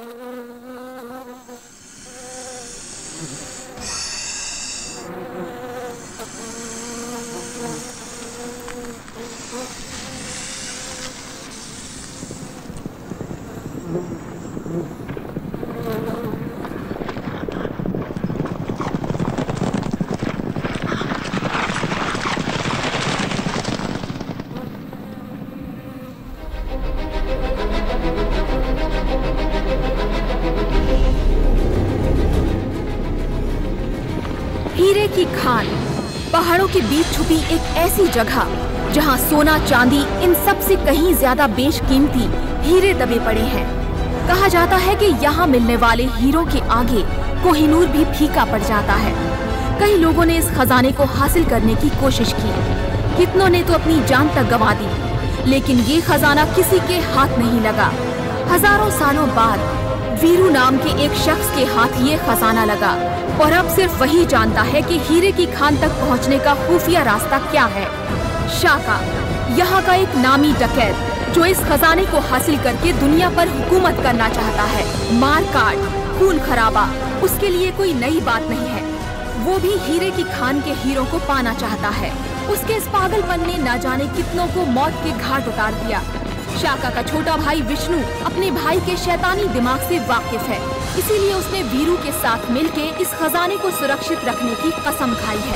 हीरे की खान पहाड़ों के बीच छुपी एक ऐसी जगह जहां सोना चांदी इन सब से कहीं ज्यादा बेशकीमती हीरे दबे पड़े हैं। कहा जाता है कि यहाँ मिलने वाले हीरों के आगे कोहिनूर भी फीका पड़ जाता है। कई लोगों ने इस खजाने को हासिल करने की कोशिश की, कितनों ने तो अपनी जान तक गंवा दी, लेकिन ये खजाना किसी के हाथ नहीं लगा। हजारों सालों बाद वीरू नाम के एक शख्स के हाथ ये खजाना लगा और अब सिर्फ वही जानता है कि हीरे की खान तक पहुंचने का खुफिया रास्ता क्या है। शाका, यहाँ का एक नामी डकैत जो इस खजाने को हासिल करके दुनिया पर हुकूमत करना चाहता है। मार काट, खून खराबा उसके लिए कोई नई बात नहीं है। वो भी हीरे की खान के हीरों को पाना चाहता है। उसके इस पागलपन ने न जाने कितनों को मौत के घाट उतार दिया। शाका का छोटा भाई विष्णु अपने भाई के शैतानी दिमाग से वाकिफ है, इसीलिए उसने वीरू के साथ मिलके इस खजाने को सुरक्षित रखने की कसम खाई है।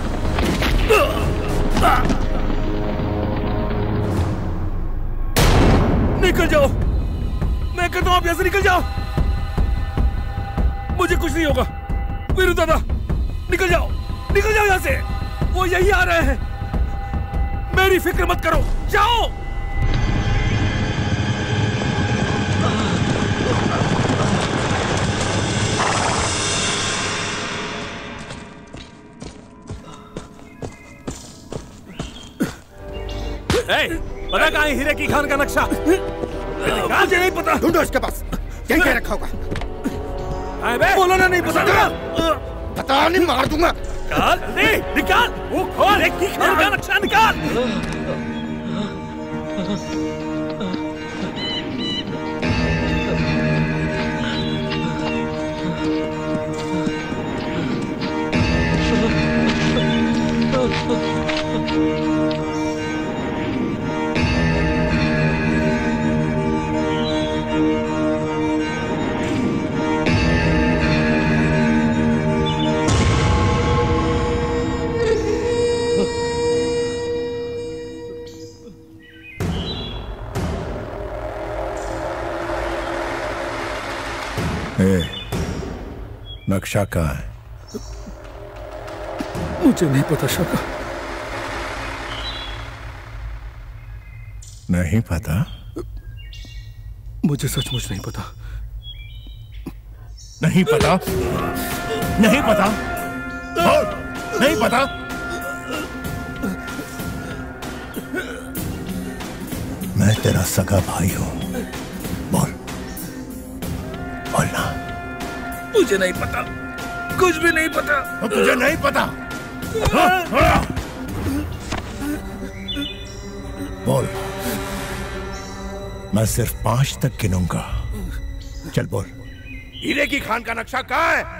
निकल जाओ, मैं कहता हूँ आप यहाँ से निकल जाओ, मुझे कुछ नहीं होगा। वीरू दादा निकल जाओ, निकल जाओ यहाँ से, वो यही आ रहे हैं, मेरी फिक्र मत करो, जाओ। पता कहाँ है हीरे की खान का नक्शा? मुझे नहीं पता। ढूंढो इसके पास, कहीं कहीं रखा होगा। बोलो ना, नहीं पता। पता नहीं, मार दूंगा। निकाल वो खोल, हीरे की खान का नक्शा निकाल। नक्शा कहाँ है? मुझे नहीं पता शाका। नहीं पता? मुझे सचमुच नहीं पता। नहीं पता? नहीं पता? नहीं पता? मैं तेरा सगा भाई हूं, बोल, बोलना। मुझे नहीं पता, कुछ भी नहीं पता। तुझे नहीं पता? बोल, मैं सिर्फ 5 तक गिनूंगा। चल बोल। हीरे की खान का नक्शा कहाँ है?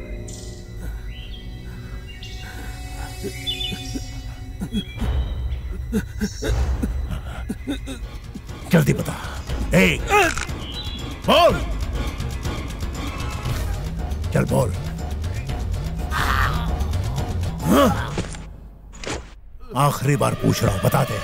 जल्दी बता। 1, बोल, चल बोल। आखिरी बार पूछ रहा हूं, बता दे।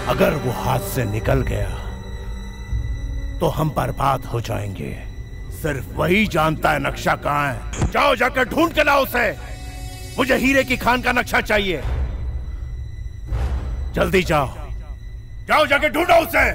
अगर वो हाथ से निकल गया तो हम बर्बाद हो जाएंगे। सिर्फ वही जानता है नक्शा कहाँ है। जाओ जाकर ढूंढ के लाओ उसे। मुझे हीरे की खान का नक्शा चाहिए। जल्दी जाओ, जाओ जाके ढूंढो उसे।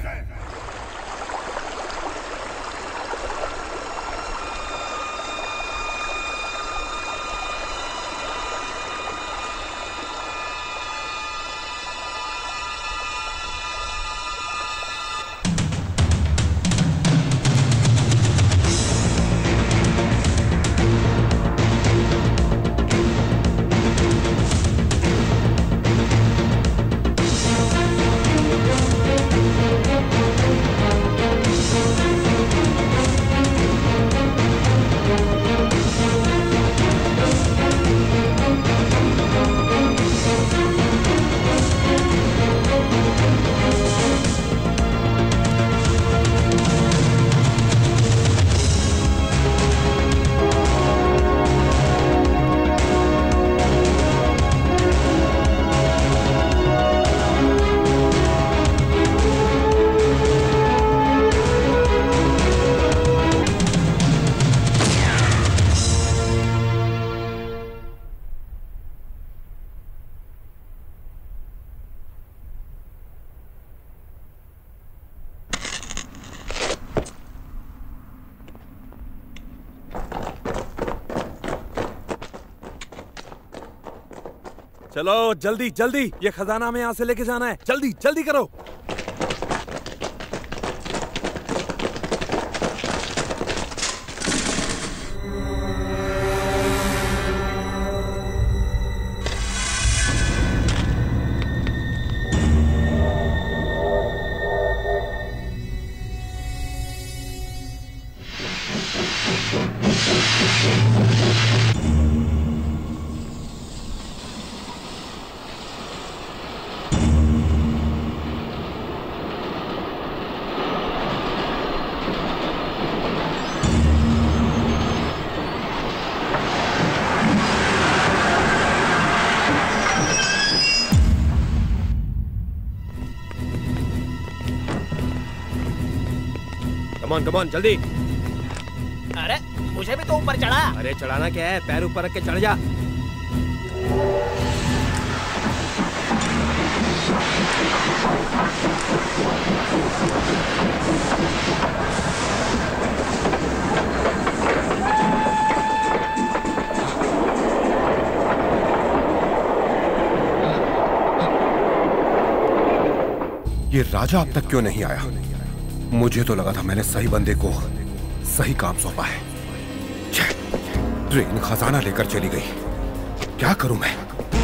चलो जल्दी जल्दी, ये खजाना हमें यहाँ से लेके जाना है। जल्दी जल्दी करो। कमॉन जल्दी। अरे मुझे भी तो ऊपर चढ़ा। अरे चढ़ाना क्या है, पैर ऊपर रख के चढ़ जा। ये राजा अब तक क्यों नहीं आया? मुझे तो लगा था मैंने सही बंदे को सही काम सौंपा है। ट्रेन खजाना लेकर चली गई। क्या करूं मैं?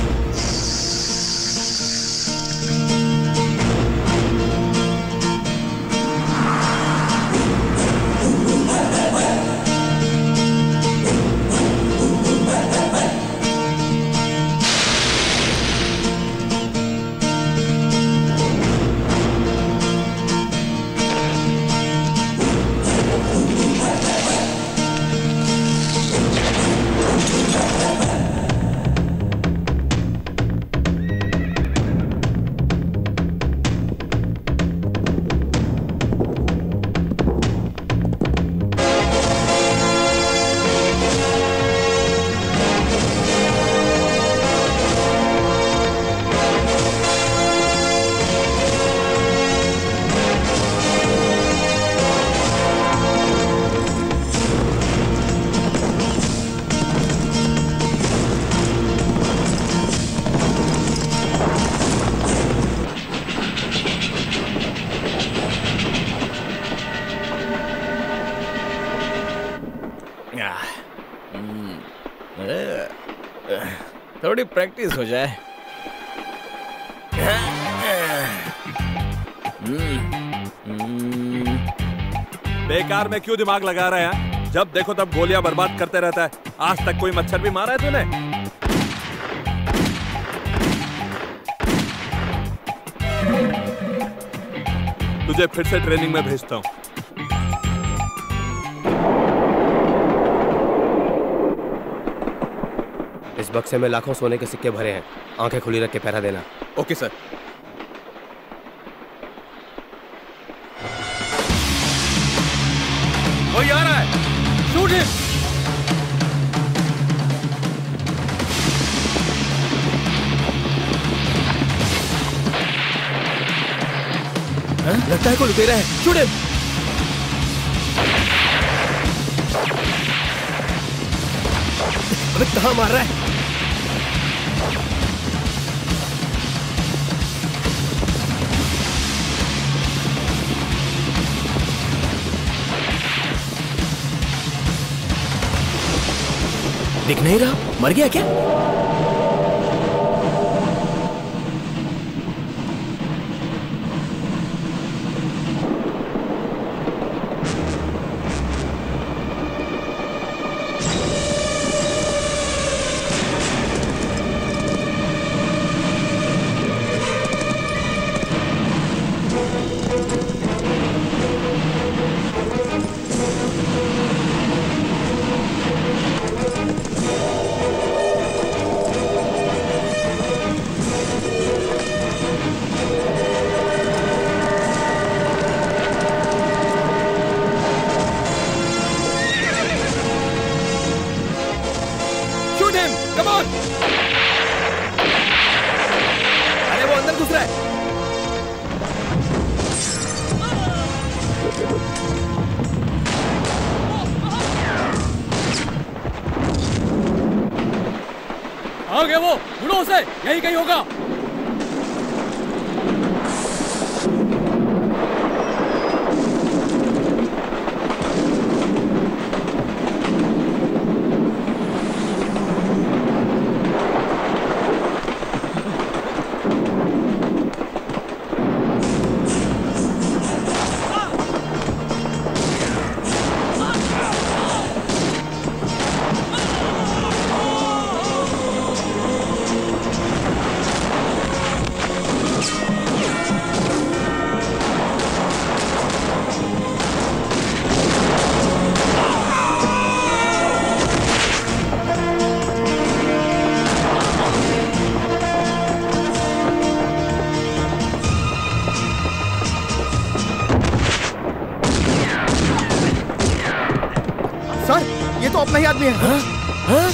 थोड़ी प्रैक्टिस हो जाए। बेकार में क्यों दिमाग लगा रहे हैं? जब देखो तब गोलियां बर्बाद करते रहता है। आज तक कोई मच्छर भी मारा है तूने? तुझे फिर से ट्रेनिंग में भेजता हूं। इस बक्से में लाखों सोने के सिक्के भरे हैं। आंखें खुली रख के पहरा देना। Okay sir. Shoot him. लगता है कोई लुटेरा है। Shoot him. अबे कहाँ मार रहा है? दिख नहीं रहा। मर गया क्या? आ गया वो, ढूंढो उसे, यही कहीं होगा। ये तो अपना ही आदमी है। हाँ? हाँ?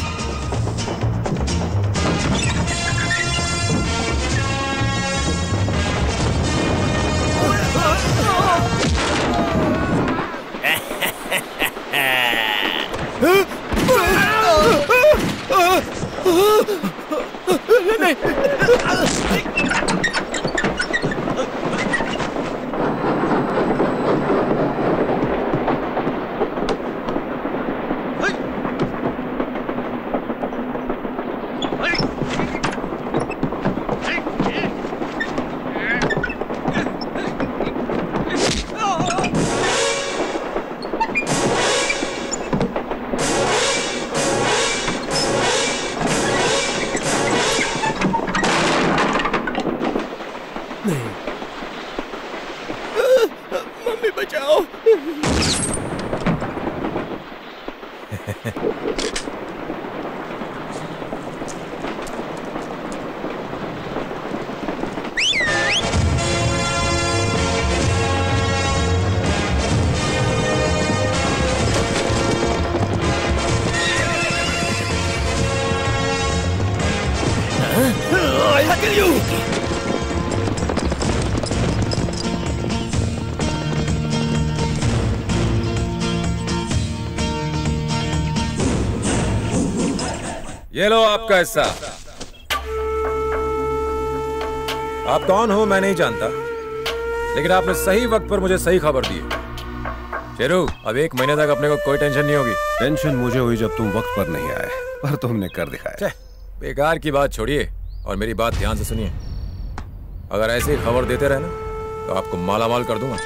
मम्मी बचाओ। I kill you. ये लो आपका हिस्सा। आप कौन हो मैं नहीं जानता, लेकिन आपने सही वक्त पर मुझे सही खबर दी। शेरू, अब 1 महीने तक अपने को कोई टेंशन नहीं होगी। टेंशन मुझे हुई जब तुम वक्त पर नहीं आए, पर तुमने कर दिखाया। बेकार की बात छोड़िए और मेरी बात ध्यान से सुनिए। अगर ऐसे ही खबर देते रहे ना तो आपको मालामाल कर दूंगा।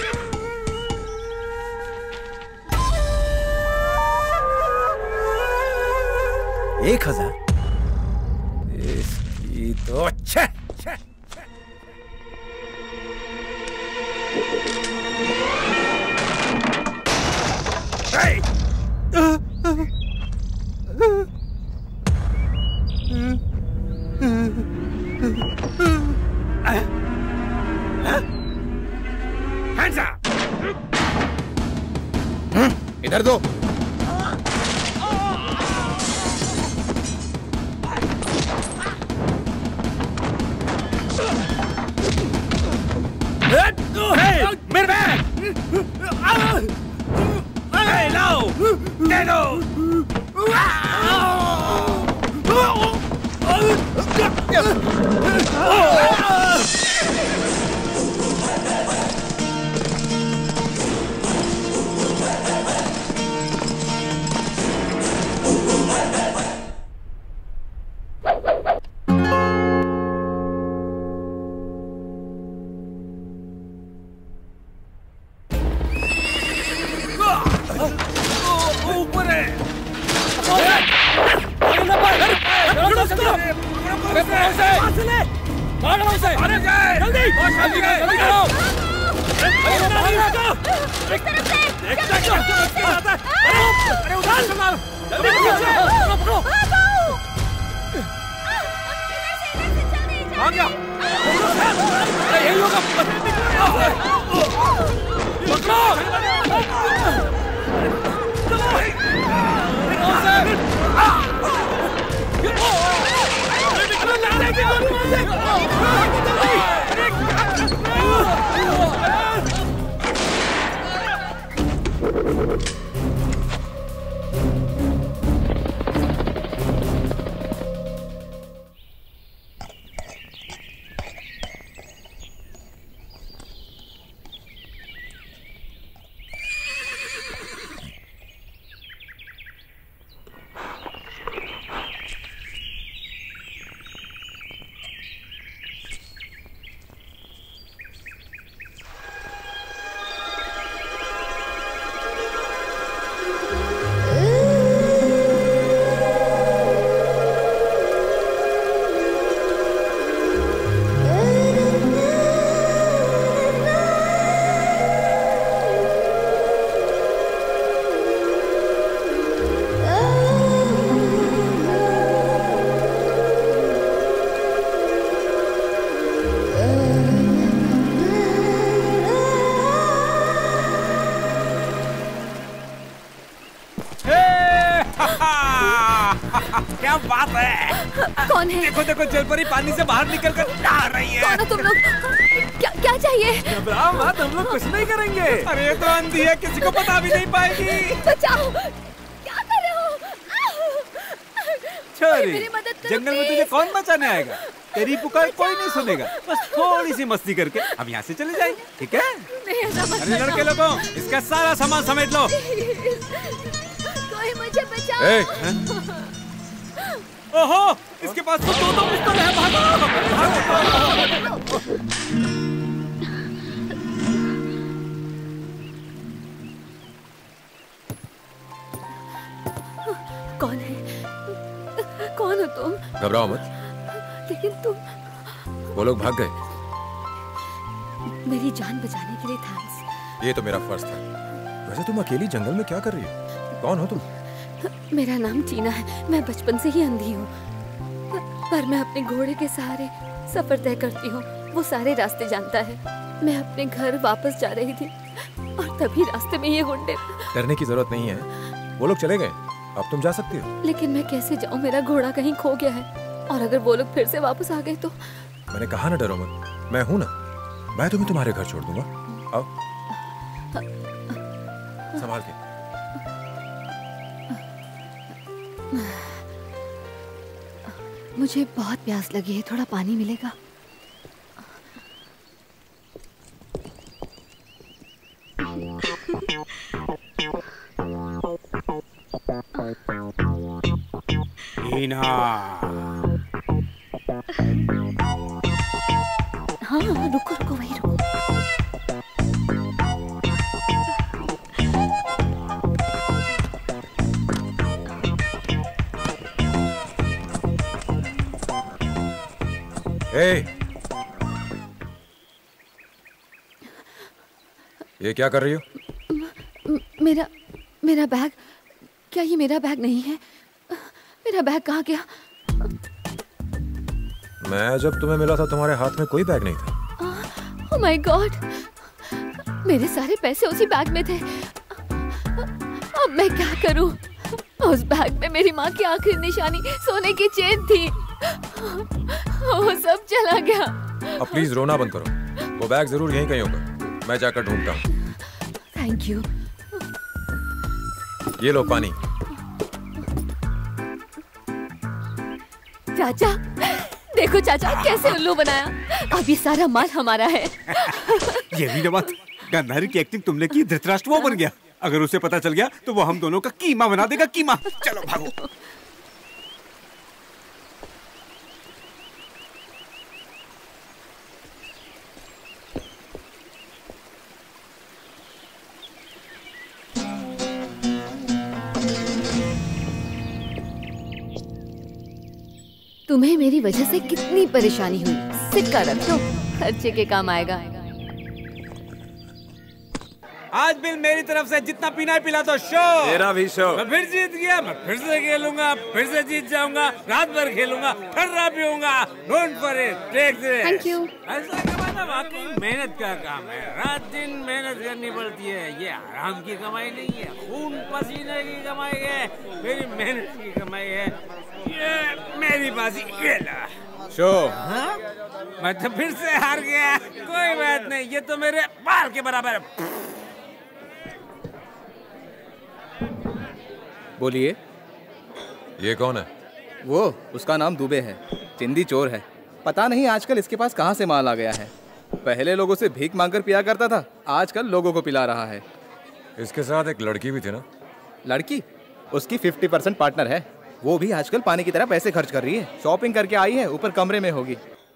1000 इसकी तो अच्छा। इधर दो। मेरे बैग लाओ, दे दो। क्या बात है? कौन है? देखो देखो जलपरी पानी से बाहर निकल कर नहा रही है। कौन हो तुम लोग? क्या चाहिए? घबराओ मत, हम लोग कुछ नहीं करेंगे। अरे ये तो अंधी है, किसी को पता भी नहीं पाएगी। बचाओ! क्या कर रहे हो? छोरी, मेरी मदद करो, जंगल में तुझे कौन बचाने आएगा? तेरी पुकार कोई नहीं सुनेगा। बस थोड़ी सी मस्ती करके हम यहाँ से चले जाएंगे, ठीक है? नहीं, ऐसा मत अरे लड़के लोगों, इसका सारा सामान समेट लो। कोई मुझे बचाओ। ओहो, इसके पास तो दो पिस्तौल है। भागो! कौन है? कौन हो तुम? घबराओ मत। लेकिन तुम... वो लोग भाग गए। मेरी जान बचाने के लिए थैंक्स। ये तो मेरा फर्ज था। वैसे तुम अकेली जंगल में क्या कर रही हो? कौन हो तुम? मेरा नाम टीना है। मैं बचपन से ही अंधी हूँ, पर मैं अपने घोड़े के सहारे सफर तय करती हूँ। वो सारे रास्ते जानता है। मैं अपने घर वापस जा रही थी और तभी रास्ते में ये गुंडे। डरने की जरूरत नहीं है, वो लोग चले गए। अब तुम जा सकती हो। लेकिन मैं कैसे जाऊँ? मेरा घोड़ा कहीं खो गया है, और अगर वो लोग फिर से वापस आ गए तो? मैंने कहा ना डरो मत, मैं हूं ना। मैं तुम्हें तुम्हारे घर छोड़ दूंगा। आओ, संभाल के। मुझे बहुत प्यास लगी है, थोड़ा पानी मिलेगा? टीना। हाँ, रुको रुको, वहीं रुको। ये क्या कर रही हो? मेरा बैग। क्या ये मेरा बैग नहीं है? मेरा बैग कहाँ गया? मैं जब तुम्हें मिला था तुम्हारे हाथ में कोई बैग नहीं था। ओह माय गॉड, मेरे सारे पैसे उसी बैग में थे। अब मैं क्या करूं? उस बैग में मेरी माँ की आखिरी निशानी सोने की चेन थी। वो सब चला गया। अब प्लीज रोना बंद करो। वो बैग जरूर यहीं कहीं होगा, मैं जाकर ढूंढता हूँ। Thank you. ये लो पानी। चाचा देखो चाचा कैसे उल्लू बनाया। अब ये सारा माल हमारा है। ये भी ना बात, गांधारी की एक्टिंग तुमने की, धृतराष्ट्र वो बन गया। अगर उसे पता चल गया तो वो हम दोनों का कीमा बना देगा, कीमा। चलो भागो। तुम्हें मेरी वजह से कितनी परेशानी हुई, सिक्का रख लो, खर्चे के काम आएगा। आज बिल मेरी तरफ से, जितना पीना है पिला दो। शो तेरा भी शो। मैं फिर जीत गया, मैं फिर से खेलूंगा, फिर से जीत जाऊंगा, रात भर खेलूंगा, ठर्रा पीऊंगा। Don't worry, take this. Thank you. ऐसा कमाना वाकई मेहनत का काम है, रात दिन मेहनत करनी पड़ती है। ये आराम की कमाई नहीं है, खून पसीने की कमाई है, मेरी मेहनत की कमाई है। ये मेरी बाजी, ये ला शो। हाँ? मैं तो फिर से हार गया। कोई बात नहीं, ये तो मेरे बाल के बराबर है। बोलिए। ये कौन है? वो, उसका नाम दुबे है, चिंदी चोर है। पता नहीं आजकल इसके पास कहाँ से माल आ गया है। पहले लोगों से भीख मांगकर पिया करता था, आजकल लोगों को पिला रहा है। इसके साथ एक लड़की भी थी ना? लड़की? उसकी 50% पार्टनर है। वो भी आजकल पानी की तरह पैसे खर्च कर रही है। शॉपिंग करके आई है, ऊपर कमरे में होगी।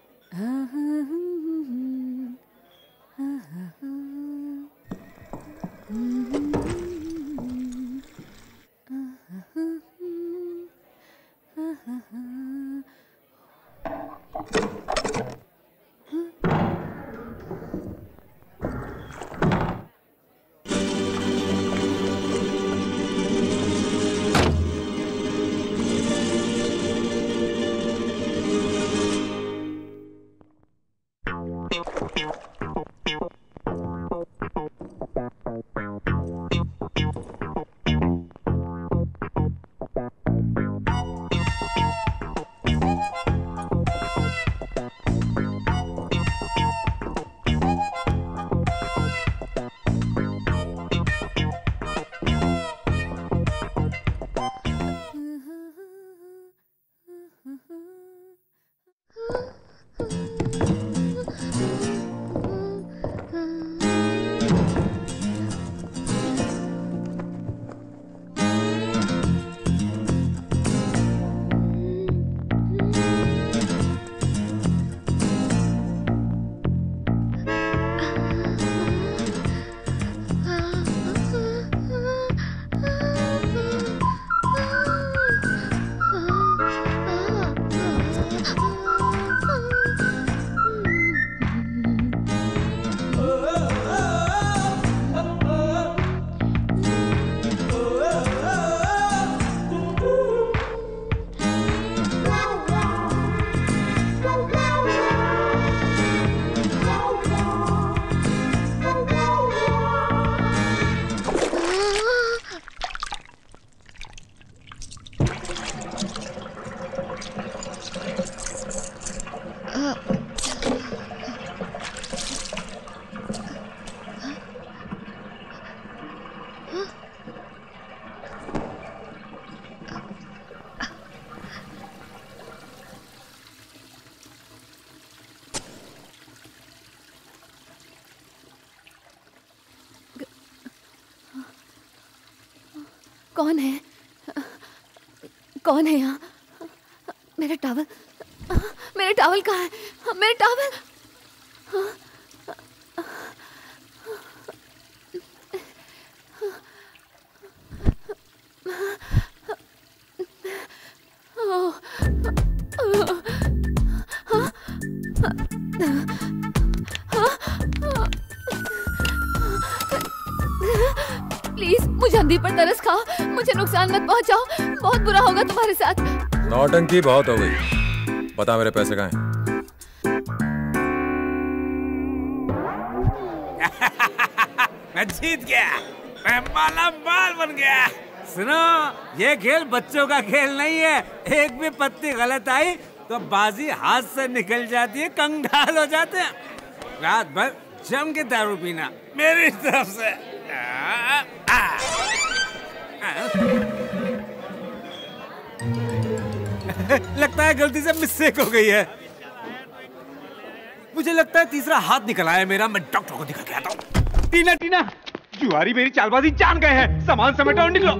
कौन है? कौन है यहाँ? मेरा टॉवल, मेरा टॉवल कहाँ है? मेरा टॉवल। प्लीज मुझे अंधी पर तरस खाओ, मुझे नुकसान मत पहुंचाओ, बहुत बुरा होगा तुम्हारे साथ। नौटंकी बहुत हो गई, बता मेरे पैसे कहाँ हैं? मैं जीत गया, मैं माला माल बन गया। सुनो, ये खेल बच्चों का खेल नहीं है। एक भी पत्ती गलत आई तो बाजी हाथ से निकल जाती है, कंगाल हो जाते हैं। रात भर जम के दारू पीना मेरी तरफ से। लगता है गलती से मिस्टेक हो गई है। मुझे लगता है तीसरा हाथ निकल आया मेरा। मैं डॉक्टर को दिखा के आता हूँ। टीना टीना, जुआरी मेरी चालबाजी जान गए हैं। सामान समेटो और निकलो।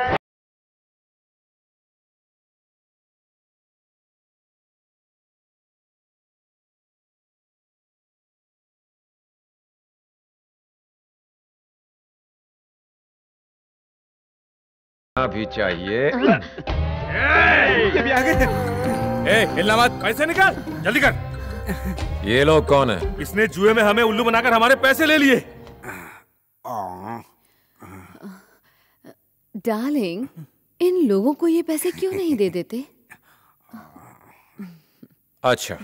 भी चाहिए। ये भी आ गए। हिलना मत। पैसे निकाल, जल्दी कर। ये लोग कौन है? इसने जुए में हमें उल्लू बनाकर हमारे पैसे ले लिए। डार्लिंग, इन लोगों को ये पैसे क्यों नहीं दे देते? अच्छा,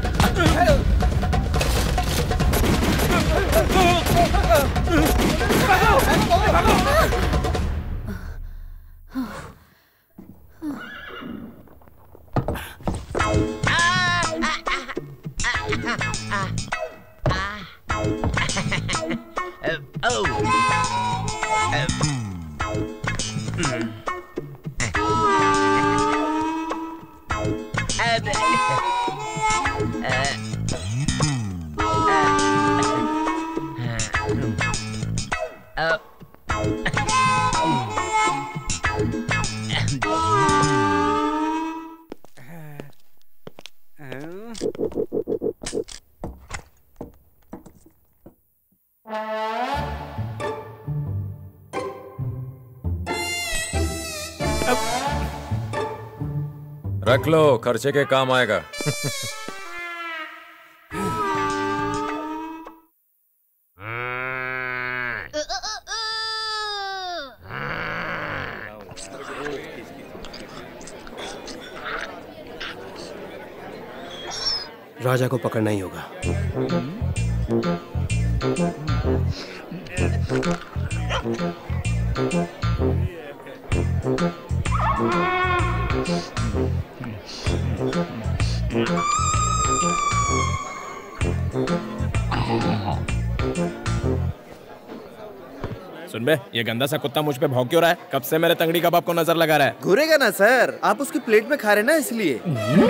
रख लो, खर्चे के काम आएगा। राजा को पकड़ना ही होगा। सुन बे, ये गंदा सा कुत्ता मुझ पे भौंक क्यों रहा है? कब से मेरे तंगड़ी कबाब को नजर लगा रहा है। घूरेगा ना सर, आप उसकी प्लेट में खा रहे ना इसलिए।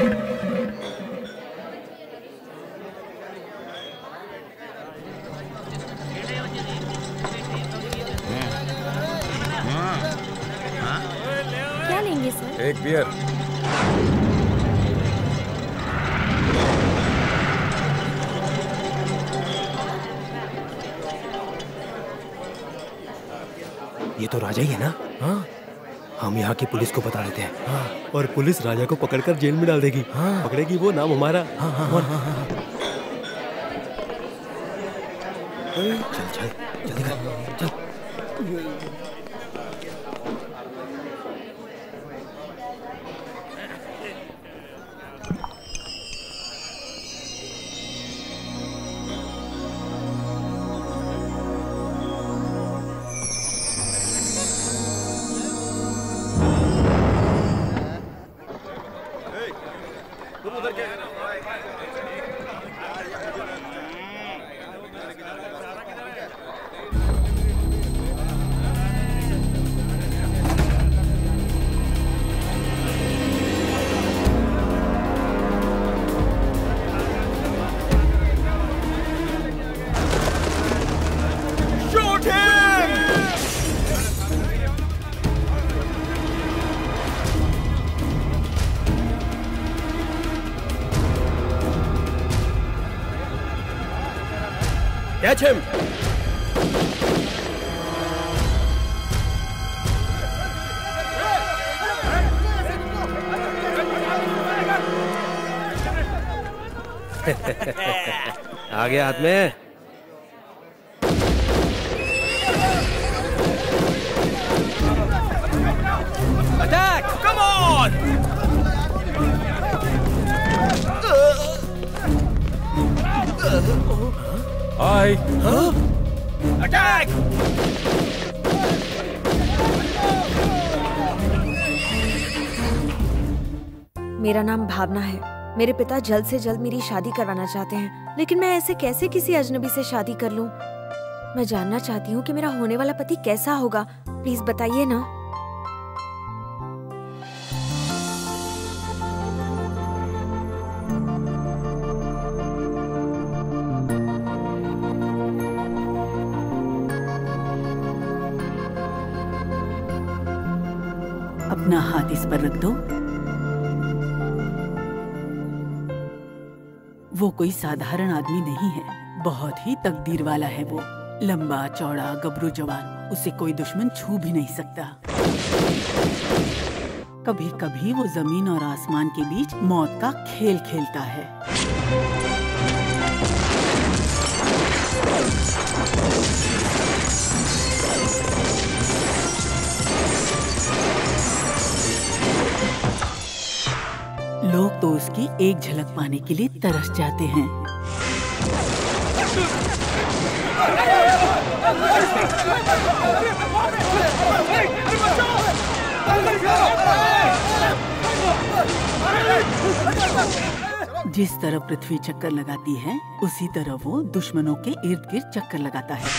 क्या लेंगे सर? एक बियर। ये तो राजा ही है ना? हाँ, हम यहाँ की पुलिस को बता देते हैं। हाँ, और पुलिस राजा को पकड़कर जेल में डाल देगी। हाँ, पकड़ेगी वो नाम हमारा। हाँ, हाँ, हाँ, हाँ, हाँ। चल चल जल्दी कर, चल। Catch him! आ गया हाथ में। Attack! Come on! Hi. Attack! मेरा नाम भावना है। मेरे पिता जल्द से जल्द मेरी शादी करवाना चाहते हैं, लेकिन मैं ऐसे कैसे किसी अजनबी से शादी कर लूं? मैं जानना चाहती हूँ कि मेरा होने वाला पति कैसा होगा। प्लीज बताइए ना। अपना हाथ इस पर रख दो। वो कोई साधारण आदमी नहीं है, बहुत ही तकदीर वाला है वो। लंबा चौड़ा गबरू जवान, उसे कोई दुश्मन छू भी नहीं सकता। कभी कभी वो जमीन और आसमान के बीच मौत का खेल खेलता है। लोग तो उसकी एक झलक पाने के लिए तरस जाते हैं। जिस तरफ पृथ्वी चक्कर लगाती है, उसी तरह वो दुश्मनों के इर्द गिर्द चक्कर लगाता है।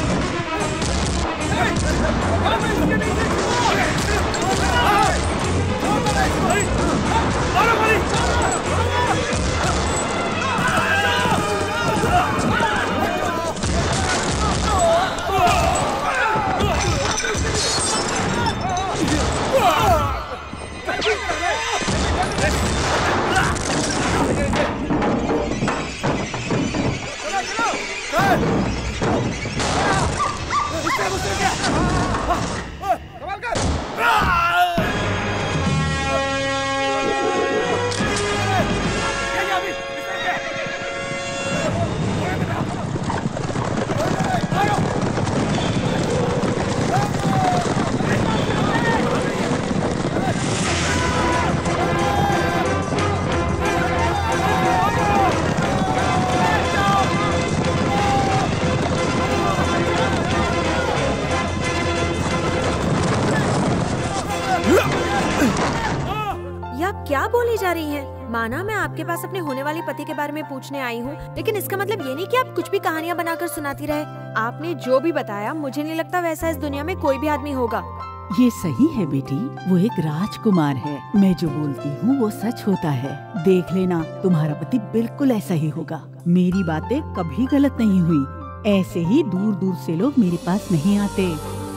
क्या बोली जा रही है? माना मैं आपके पास अपने होने वाले पति के बारे में पूछने आई हूँ, लेकिन इसका मतलब ये नहीं कि आप कुछ भी कहानियाँ बनाकर सुनाती रहे। आपने जो भी बताया, मुझे नहीं लगता वैसा इस दुनिया में कोई भी आदमी होगा। ये सही है बेटी, वो एक राजकुमार है। मैं जो बोलती हूँ वो सच होता है। देख लेना, तुम्हारा पति बिल्कुल ऐसा ही होगा। मेरी बातें कभी गलत नहीं हुई। ऐसे ही दूर दूर से लोग मेरे पास नहीं आते।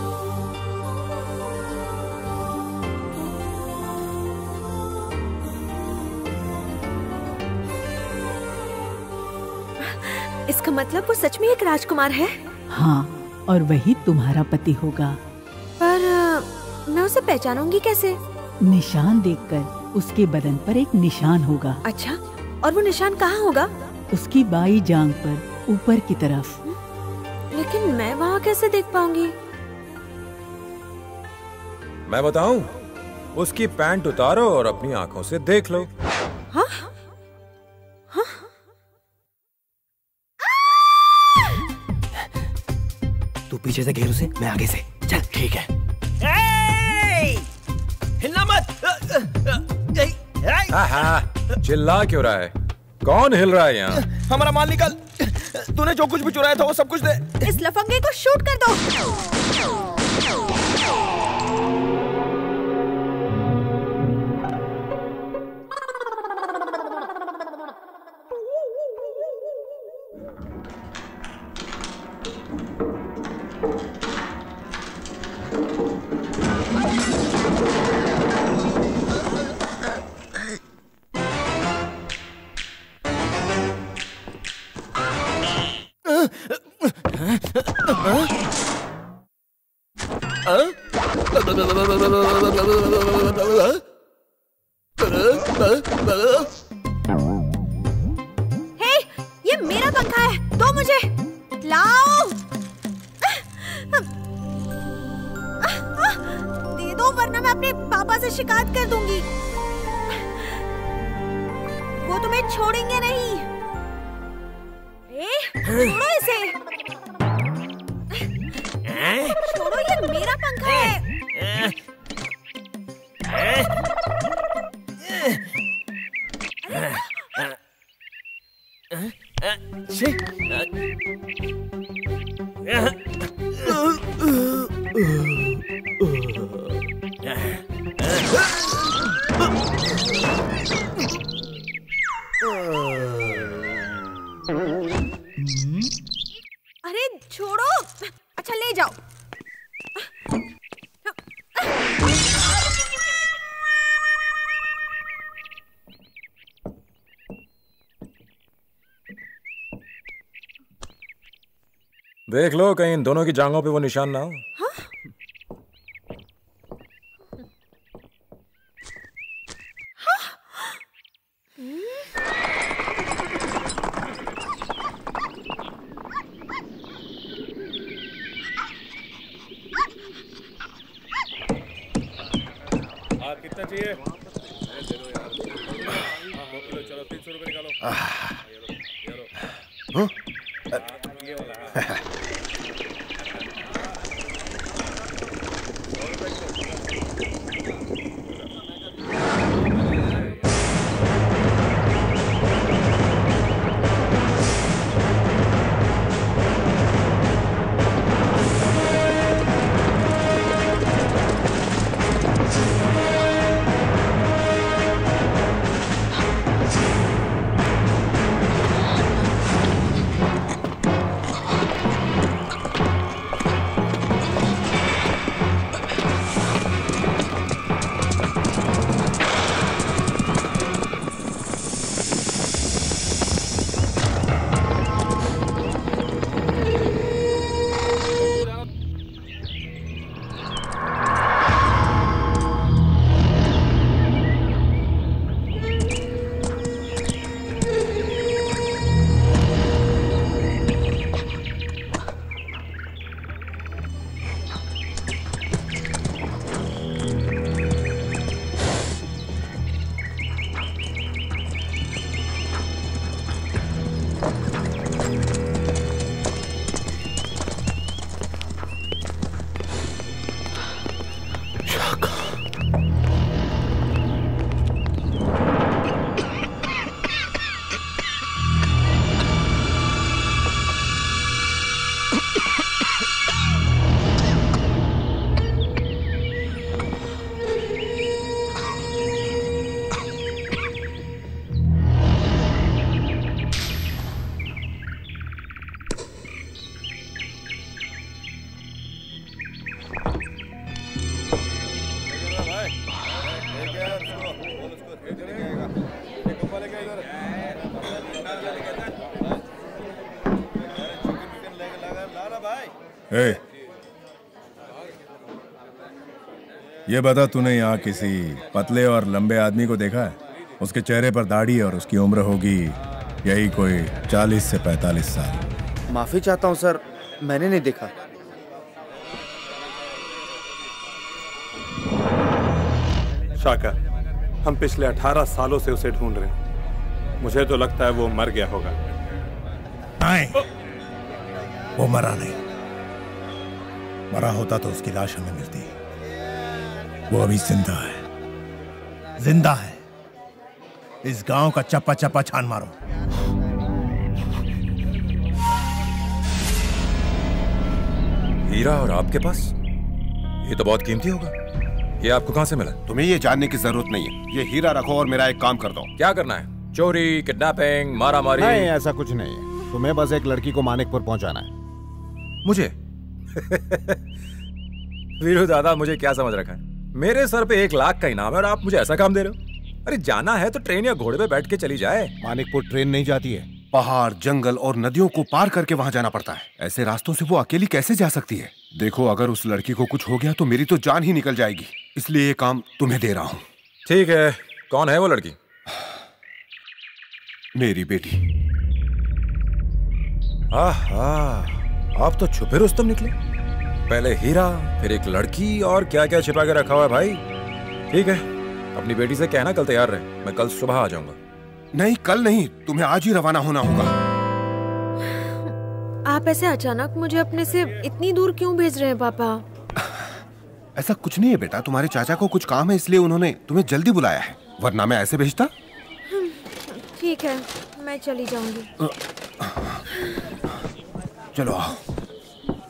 इसका मतलब वो सच में एक राजकुमार है? हाँ, और वही तुम्हारा पति होगा। पर मैं उसे पहचानूंगी कैसे? निशान देखकर। उसके बदन पर एक निशान होगा। अच्छा, और वो निशान कहाँ होगा? उसकी बाई जांघ पर, ऊपर की तरफ। लेकिन मैं वहाँ कैसे देख पाऊंगी? मैं बताऊं? उसकी पैंट उतारो और अपनी आंखों से देख लो। हाँ? हाँ? तू पीछे से घेर उसे, मैं आगे से। चल ठीक है। हिलना मत। चिल्ला क्यों रहा है? कौन हिल रहा है यहाँ? हमारा माल निकल। तूने जो कुछ भी चुराया था वो सब कुछ दे। इस लफंगे को शूट कर दो। हे, ये मेरा पंखा है, दो मुझे। लाओ। दे दो वरना मैं अपने पापा से शिकायत कर दूंगी। वो तुम्हें छोड़ेंगे नहीं। छोड़ो इसे। छोड़ो, ये मेरा पंखा है। अरे छोड़ो, अच्छा ले जाओ। देख लो कहीं इन दोनों की जांघों पे वो निशान ना हो। हाँ? कितना चाहिए? चलो 300 रुपए निकालो। ये बता, तूने यहाँ किसी पतले और लंबे आदमी को देखा है? उसके चेहरे पर दाढ़ी है और उसकी उम्र होगी यही कोई 40 से 45 साल। माफी चाहता हूँ सर, मैंने नहीं देखा। शाका, हम पिछले 18 सालों से उसे ढूंढ रहे हैं। मुझे तो लगता है वो मर गया होगा। नहीं, वो मरा नहीं। मरा होता तो उसकी लाश हमें मिलती। वो अभी जिंदा है, जिंदा है। इस गांव का चप्पा चप्पा छान मारो। हीरा और आपके पास? ये तो बहुत कीमती होगा। ये आपको कहां से मिला? तुम्हें ये जानने की जरूरत नहीं है। ये हीरा रखो और मेरा एक काम कर दो। क्या करना है? चोरी, किडनैपिंग, मारामारी? नहीं, ऐसा कुछ नहीं है। तुम्हें बस एक लड़की को मानिकपुर पहुंचाना है। मुझे? वीरू दादा, मुझे क्या समझ रखा है? मेरे सर पे 1 लाख का इनाम है और आप मुझे ऐसा काम दे रहे हो? अरे जाना है तो ट्रेन या घोड़े पे बैठ के चली जाए। मानिकपुर ट्रेन नहीं जाती है। पहाड़, जंगल और नदियों को पार करके वहां जाना पड़ता है। ऐसे रास्तों से वो अकेली कैसे जा सकती है? देखो, अगर उस लड़की को कुछ हो गया तो मेरी तो जान ही निकल जाएगी। इसलिए ये काम तुम्हें दे रहा हूँ। ठीक है, कौन है वो लड़की? मेरी बेटी। आहा, आप तो छुपे रुस्तम निकले। पहले हीरा, फिर एक लड़की, और क्या क्या छिपा के रखा हुआ है भाई। ठीक है, अपनी बेटी से कहना कल तैयार रहे। मैं कल सुबह आ जाऊंगा। नहीं, कल नहीं, तुम्हें आज ही रवाना होना होगा। आप ऐसे अचानक मुझे अपने से इतनी दूर क्यों भेज रहे हैं पापा? ऐसा कुछ नहीं है बेटा, तुम्हारे चाचा को कुछ काम है इसलिए उन्होंने तुम्हें जल्दी बुलाया है, वरना मैं ऐसे भेजता। ठीक है, मैं चली जाऊंगी। चलो आओ।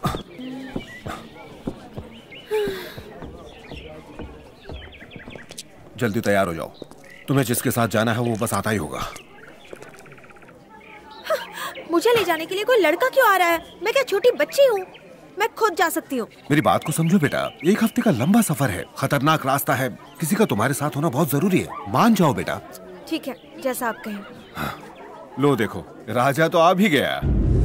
जल्दी तैयार हो जाओ। तुम्हें जिसके साथ जाना है वो बस आता ही होगा। मुझे ले जाने के लिए कोई लड़का क्यों आ रहा है? मैं क्या छोटी बच्ची हूँ? मैं खुद जा सकती हूँ। मेरी बात को समझो बेटा, 1 हफ्ते का लंबा सफर है, खतरनाक रास्ता है, किसी का तुम्हारे साथ होना बहुत जरूरी है। मान जाओ बेटा। ठीक है, जैसा आप कहें। हाँ। लो देखो, राजा तो आ भी गया।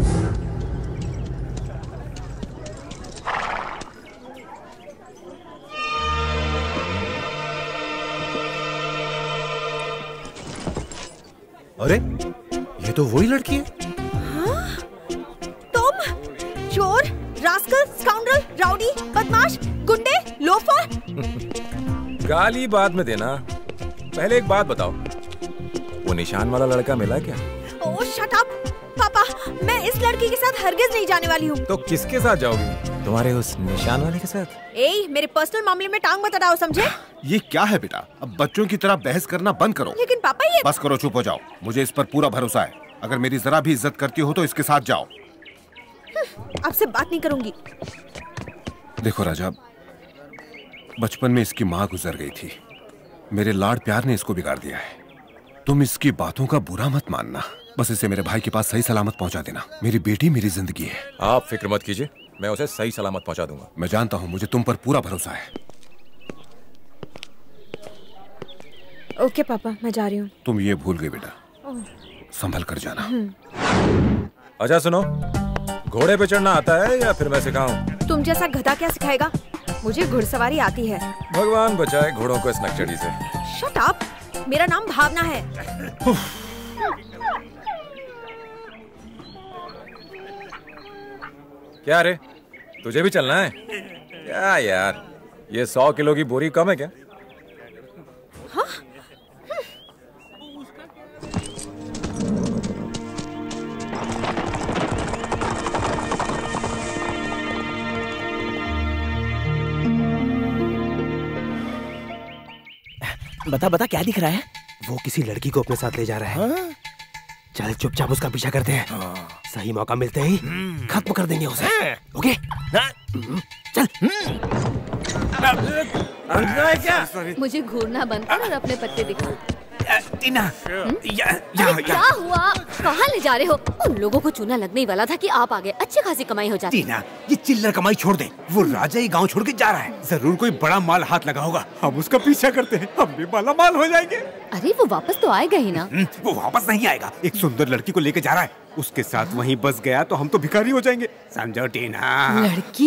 अरे ये तो वही लड़की है। हाँ? तुम चोर, रास्कल, स्काउंड्रल, राउडी, बदमाश, गुंडे, लोफर। गाली बाद में देना, पहले एक बात बताओ, वो निशान वाला लड़का मिला क्या? ओह शट अप पापा, मैं इस लड़की के साथ हरगिज नहीं जाने वाली हूँ। तो किसके साथ जाओगी? तुम्हारे उस निशान वाले के साथ? ए, मेरे पर्सनल मामले में टांग मत अड़ाओ, समझे? ये क्या है बेटा, अब बच्चों की तरह बहस करना बंद करो। लेकिन पापा ये। बस करो, चुप हो जाओ। मुझे इस पर पूरा भरोसा है। अगर मेरी जरा भी इज्जत करती हो तो इसके साथ जाओ। आपसे बात नहीं करूंगी। देखो राजा, बचपन में इसकी माँ गुजर गई थी। मेरे लाड प्यार ने इसको बिगाड़ दिया है। तुम इसकी बातों का बुरा मत मानना, बस इसे मेरे भाई के पास सही सलामत पहुंचा देना। मेरी बेटी मेरी जिंदगी है। आप फिक्र मत कीजिए, मैं उसे सही सलामत पहुंचा दूंगा। मैं जानता हूँ, मुझे तुम पर पूरा भरोसा है। ओके पापा, मैं जा रही हूँ। तुम ये भूल गए बेटा, संभल कर जाना। अच्छा सुनो, घोड़े पे चढ़ना आता है या फिर मैं सिखाऊं? तुम जैसा गधा क्या सिखाएगा? मुझे घुड़सवारी आती है। भगवान बचाए घोड़ों को इस नक्चड़ी से। शट अप, मेरा नाम भावना है। क्या रे, तुझे भी चलना है क्या यार? ये 100 किलो की बोरी कम है क्या? हाँ? बता बता, क्या दिख रहा है? वो किसी लड़की को अपने साथ ले जा रहा है। हाँ? चल चुपचाप उसका पीछा करते हैं। हाँ। सही मौका मिलते ही खत्म कर देंगे उसे। ओके? चल। क्या? मुझे घूरना बंद कर और अपने पत्ते दिखा। टीना, क्या हुआ? कहाँ ले जा रहे हो? उन लोगों को चूना लगने ही वाला था कि आप आ गए। अच्छी खासी कमाई हो जाती। टीना, ये चिल्लर कमाई छोड़ दे। वो राजा ही गांव छोड़ के जा रहा है। जरूर कोई बड़ा माल हाथ लगा होगा। हम उसका पीछा करते हैं, हम भी माला माल हो जाएंगे। अरे वो वापस तो आएगा ही ना। वो वापस नहीं आएगा। एक सुंदर लड़की को लेके जा रहा है, उसके साथ वहीं बस गया तो हम तो भिखारी हो जाएंगे। समझो टीना। लड़की?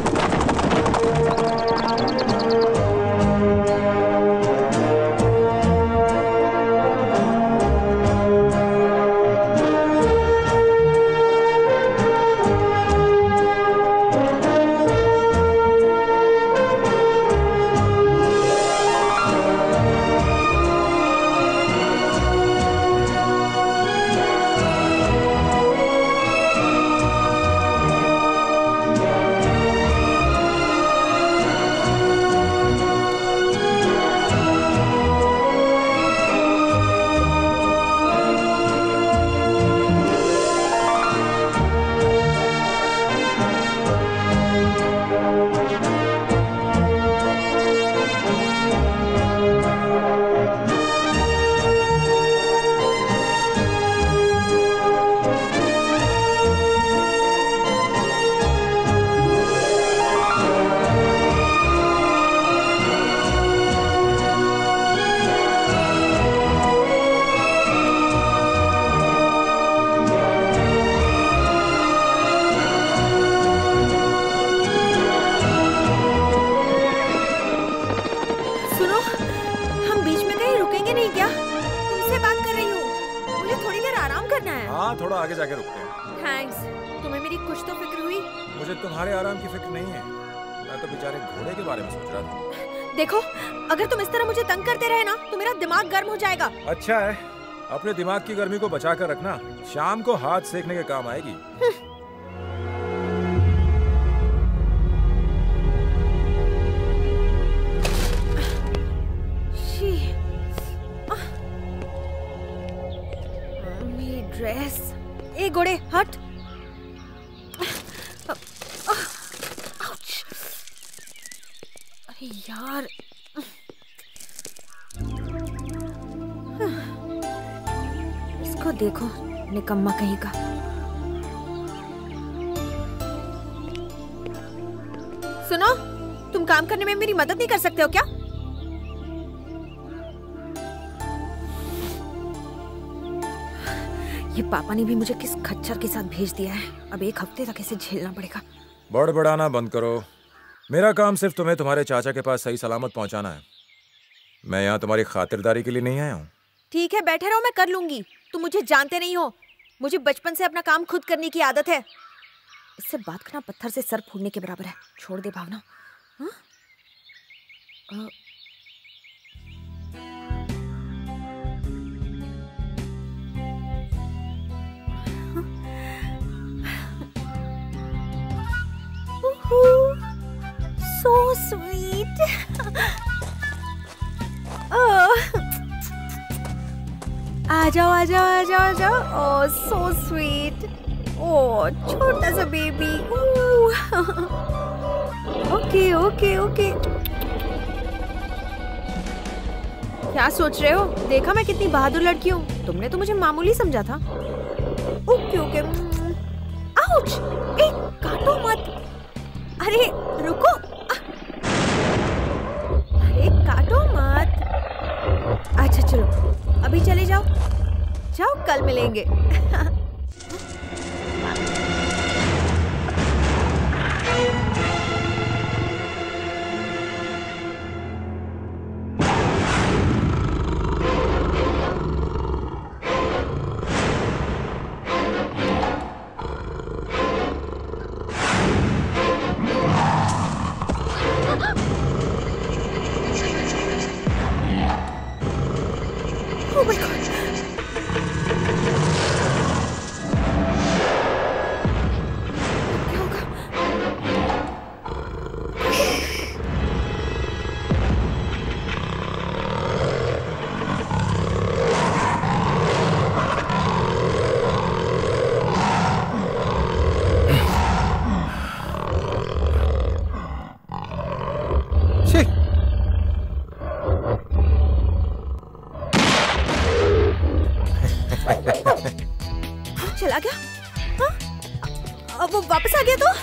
थोड़ा आगे जाके रुकते हैं। थैंक्स, तुम्हें मेरी कुछ तो फिक्र हुई। मुझे तुम्हारे आराम की फिक्र नहीं है, मैं तो बेचारे घोड़े के बारे में सोच रहा था। देखो, अगर तुम इस तरह मुझे तंग करते रहे ना तो मेरा दिमाग गर्म हो जाएगा। अच्छा है, अपने दिमाग की गर्मी को बचा कर रखना, शाम को हाथ सेकने के काम आएगी। मेरी ड्रेस। ए घोड़े हट। अरे यार, देखो निकम्मा कहीं का। सुनो, तुम काम करने में मेरी मदद नहीं कर सकते हो क्या? ये पापा ने भी मुझे किस खच्चर के साथ भेज दिया है। अब 1 हफ्ते तक इसे झेलना पड़ेगा। बड़बड़ाना बंद करो। मेरा काम सिर्फ तुम्हें तुम्हारे चाचा के पास सही सलामत पहुंचाना है। मैं यहाँ तुम्हारी खातिरदारी के लिए नहीं आया हूँ। ठीक है, बैठे रहो, मैं कर लूंगी। तुम मुझे जानते नहीं हो, मुझे बचपन से अपना काम खुद करने की आदत है। इससे बात करना पत्थर से सर फोड़ने के बराबर है। छोड़ दे भावना। हाँ? So sweet. आ जाओ आ जाओ आ जाओ आ जाओ। ओह so sweet. ओह छोटा सा बेबी। Okay okay okay. क्या सोच रहे हो? देखा मैं कितनी बहादुर लड़की हूँ। तुमने तो मुझे मामूली समझा था। Okay okay. आउच! ए, काटो मत। अरे रुको। अरे काटो मत। अच्छा चलो, अभी चले जाओ। जाओ, कल मिलेंगे। Oh my God! क्या होगा? चला गया? हाँ? अब वो वापस आ गया तो?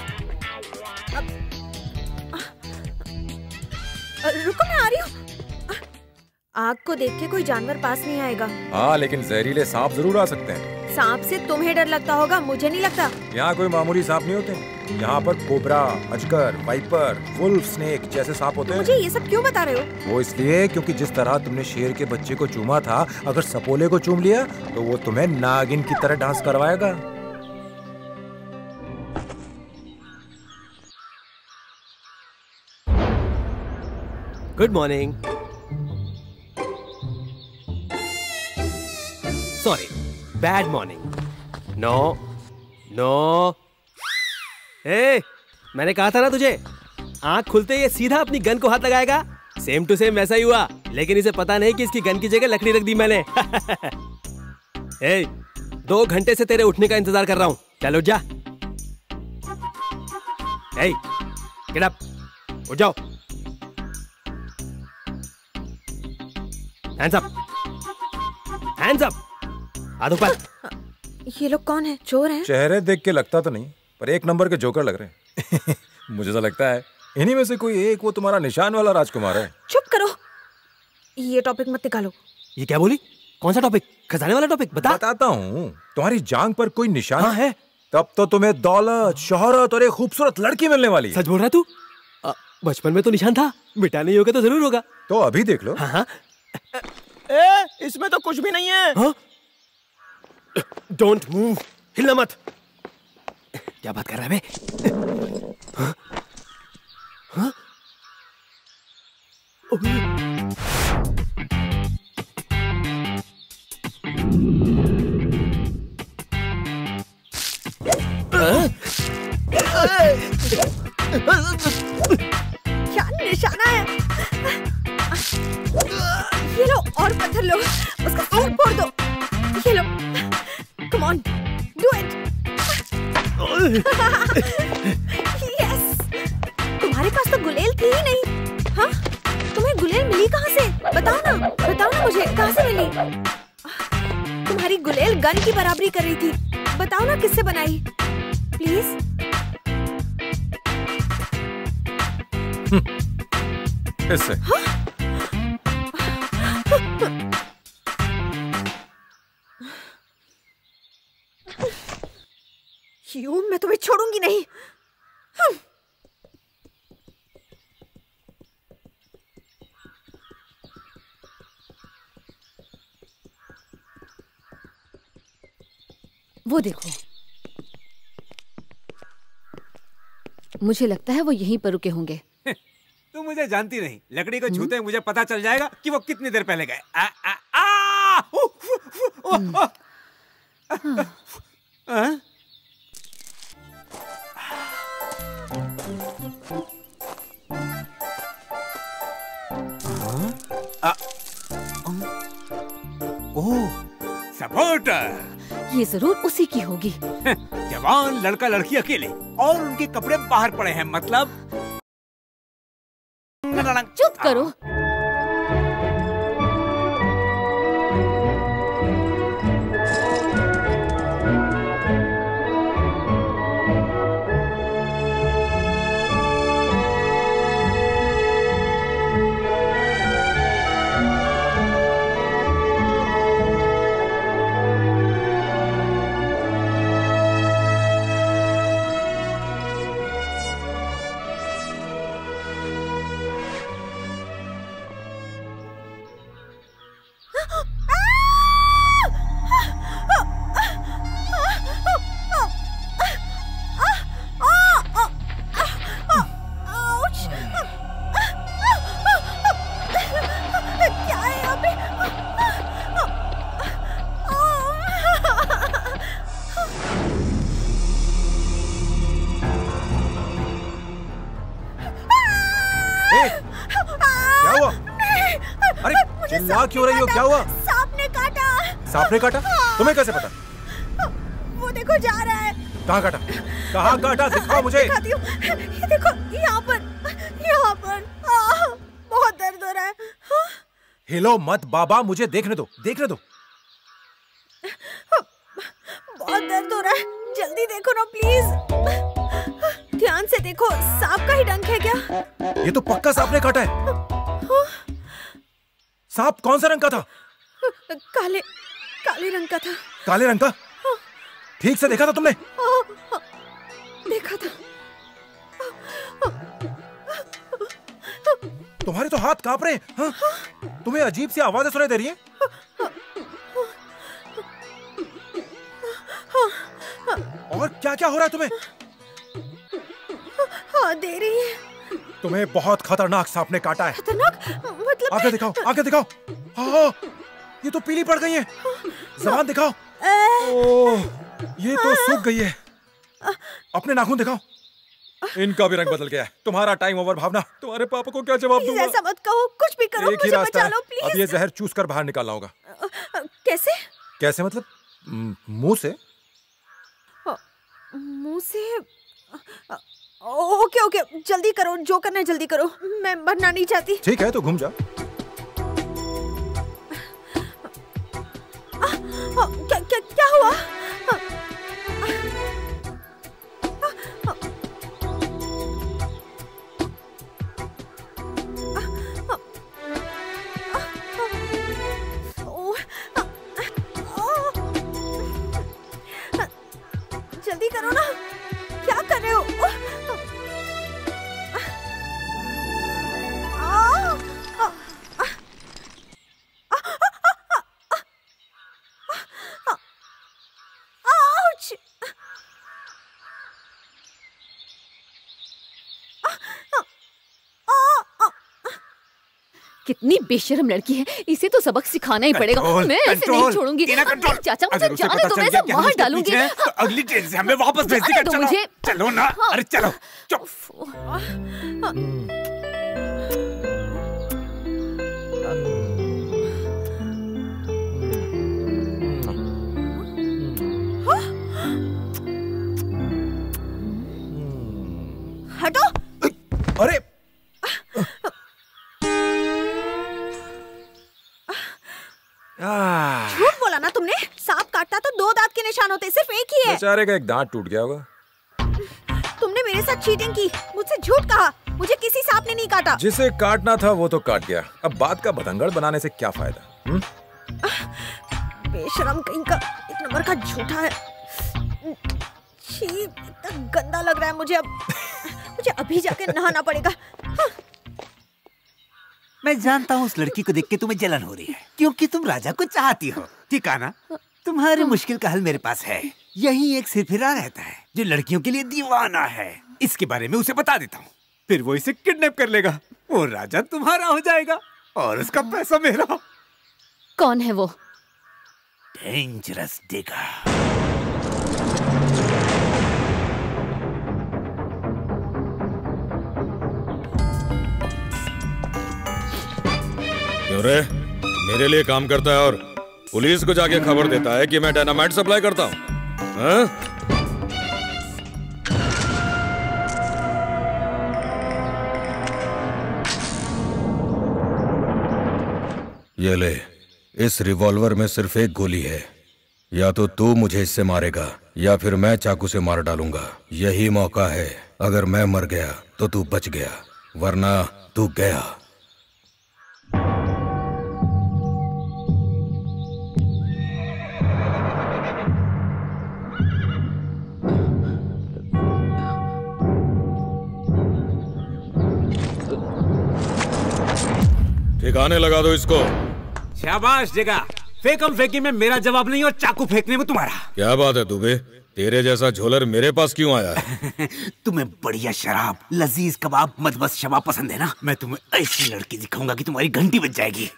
रुको, मैं आ रही हूँ। आग को देख के कोई जानवर पास नहीं आएगा। हाँ, लेकिन जहरीले सांप जरूर आ सकते हैं। सांप से तुम्हें डर लगता होगा, मुझे नहीं लगता। यहाँ कोई मामूली सांप नहीं होते। यहाँ पर कोबरा, अजगर, वाइपर, वुल्फ स्नेक जैसे सांप होते हैं। मुझे ये सब क्यों बता रहे हो? वो इसलिए क्योंकि जिस तरह तुमने शेर के बच्चे को चूमा था, अगर सपोले को चूम लिया तो वो तुम्हें नागिन की तरह डांस करवाएगा। Good morning. Sorry, bad morning. No no. ए, मैंने कहा था ना तुझे, आंख खुलते ही सीधा अपनी गन को हाथ लगाएगा। सेम टू सेम वैसा ही हुआ, लेकिन इसे पता नहीं कि इसकी गन की जगह लकड़ी रख दी मैंने। ए, 2 घंटे से तेरे उठने का इंतजार कर रहा हूँ। चल उठ जा। ए, गेट अप, उठ जाओ। Hands up, hands up. हाथ ऊपर। ये लोग कौन है? चोर हैं? चेहरे देख के लगता तो नहीं, पर 1 नंबर के जोकर लग रहे हैं। मुझे तो लगता है इन्हीं में से कोई एक वो तुम्हारा निशान वाला राजकुमार है। चुप करो, ये टॉपिक मत निकालो। ये क्या बोली? कौन सा टॉपिक? खजाने वाला टॉपिक? बताता हूँ। तुम्हारी जांग पर कोई निशान है? तब तो तुम्हें दौलत, शोहरत और एक खूबसूरत लड़की मिलने वाली। सच बोल रहा है तू? बचपन में तो निशान था, बेटा नहीं होगा तो जरूर होगा। तो अभी देख लो। हाँ? ए, इसमें तो कुछ भी नहीं है। हाँ? डोंट मूव, हिलना मत। क्या बात कर रहा है बे? हाँ? हाँ? क्या निशाना है? ये लो, और पत्थर लो, उसका सिर फोड़ दो। ये लो, come on, do it. Yes, तुम्हारे पास तो गुलेल थी ही नहीं। हाँ, तुम्हें गुलेल मिली कहाँ से? बताओ ना मुझे, कहाँ से मिली? तुम्हारी गुलेल दलेल गन की बराबरी कर रही थी। बताओ ना किससे बनाई, प्लीज। इससे। मैं तुम्हें छोड़ूंगी नहीं। वो देखो, मुझे लगता है वो यहीं पर रुके होंगे। तू मुझे जानती नहीं, लकड़ी को छूते ही मुझे पता चल जाएगा कि वो कितनी देर पहले गए। आ, आ, आ, सपोर्टर। ये जरूर उसी की होगी। जवान लड़का लड़की अकेले और उनके कपड़े बाहर पड़े हैं, मतलब। चुप करो। चिल्ला क्यों रही हो? क्या हुआ? सांप ने काटा। सांप ने काटा? तुम्हें कैसे पता? वो देखो जा रहा है। कहाँ काटा? कहाँ काटा? दिखाओ मुझे। दिखाती हूँ। ये देखो, यहाँ पर, यहाँ पर। बहुत दर्द हो रहा है। हिलो मत बाबा, मुझे देखने दो, देखने दो। बहुत दर्द हो रहा है, जल्दी देखो ना प्लीज। ध्यान से देखो, सांप का ही डंक है क्या? ये तो पक्का सांप ने काटा है। सांप कौन सा रंग का था? काले रंग का था। काले रंग का? ठीक से देखा था तुमने? देखा था। तुम्हारे तो हाथ कांप रहे हैं। हाँ? तुम्हें अजीब सी आवाजें सुनाई दे रही हैं? और क्या क्या हो रहा है तुम्हें? हाँ, दे रही है। तुम्हें बहुत खतरनाक सांप ने काटा है। खतरनाक? मतलब? आंखें दिखाओ, आंखें दिखाओ। हाँ, ये तो पीली पड़ गई है। ज़बान दिखाओ। ओह, ये तो सूख गई है। अपने नाखून दिखाओ। इनका भी रंग बदल गया है। तुम्हारा टाइम ओवर भावना। तुम्हारे पापा को क्या जवाब दूंगा? ऐसा मत कहो, कुछ भी करो, एक ही मुझे रास्ता बचा है। लो प्लीज। अब ये जहर चूस कर बाहर निकालना होगा। कैसे? कैसे मतलब? मुंह से? मुंह से? ओके ओके, जल्दी करो, जो करना है जल्दी करो। मैं मरना नहीं चाहती। ठीक है, तो घूम जा। क्या हुआ? जल्दी करो ना, क्या कर रहे हो? कितनी बेशर्म लड़की है, इसे तो सबक सिखाना ही पड़ेगा। मैं ऐसे नहीं छोड़ूंगी। चाचा मुझे जाने दो, मैं इसे मार डालूंगी। तो अगली ट्रेन से हमें वापस भेज देगा। तो मुझे चलो ना। अरे चलो चुप। हटो। अरे झूठ बोला ना तुमने? सांप काटता बेचारे का एक दांत टूट गया होगा। तुमने मेरे साथ चीटिंग की, मुझसे झूठ कहा, मुझे किसी सांप ने नहीं काटा। जिसे काटना था वो तो काट गया, अब बात का बतंगड़ बनाने से क्या फायदा? बेशरम कहीं का, एक नंबर का झूठा है। छी, इतना गंदा लग रहा है मुझे। अब मुझे अभी जाके नहाना पड़ेगा। हाँ। मैं जानता हूँ उस लड़की को देख के तुम्हें जलन हो रही है, क्योंकि तुम राजा को चाहती हो, ठीक है ना? तुम्हारी मुश्किल का हल मेरे पास है। यही एक सिरफिरा रहता है जो लड़कियों के लिए दीवाना है। इसके बारे में उसे बता देता हूँ, फिर वो इसे किडनैप कर लेगा। वो राजा तुम्हारा हो जाएगा और उसका पैसा मेरा। कौन है वो? Dangerous digger. क्यों रे? मेरे लिए काम करता है और पुलिस को जाके खबर देता है कि मैं डायनामाइट सप्लाई करता हूँ। ये ले, इस रिवॉल्वर में सिर्फ एक गोली है। या तो तू मुझे इससे मारेगा या फिर मैं चाकू से मार डालूंगा। यही मौका है, अगर मैं मर गया तो तू बच गया, वरना तू गया। ठिकाने लगा दो इसको। शाबाश जगा। फेंकम फेंकी में मेरा जवाब नहीं और चाकू फेंकने में तुम्हारा। क्या बात है दुबे, तेरे जैसा झोलर मेरे पास क्यों आया है? तुम्हें बढ़िया शराब, लजीज कबाब, मदमस्त शबाब पसंद है ना? मैं तुम्हें ऐसी लड़की दिखाऊंगा कि तुम्हारी घंटी बज जाएगी।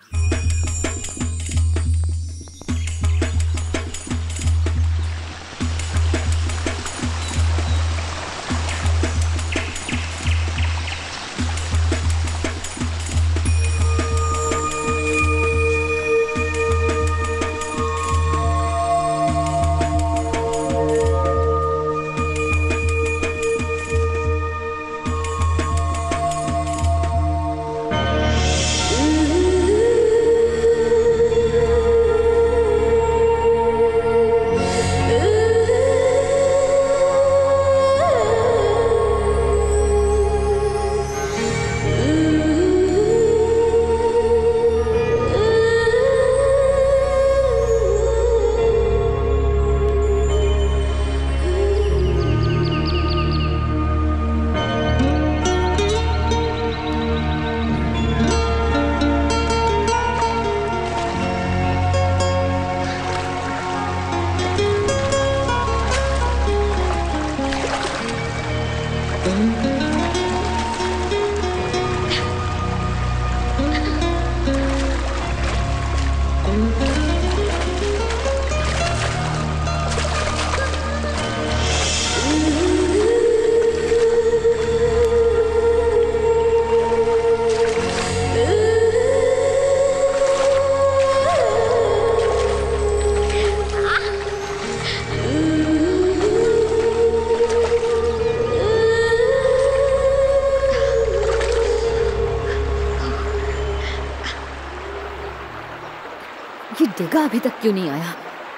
डेगा अभी तक क्यों नहीं आया?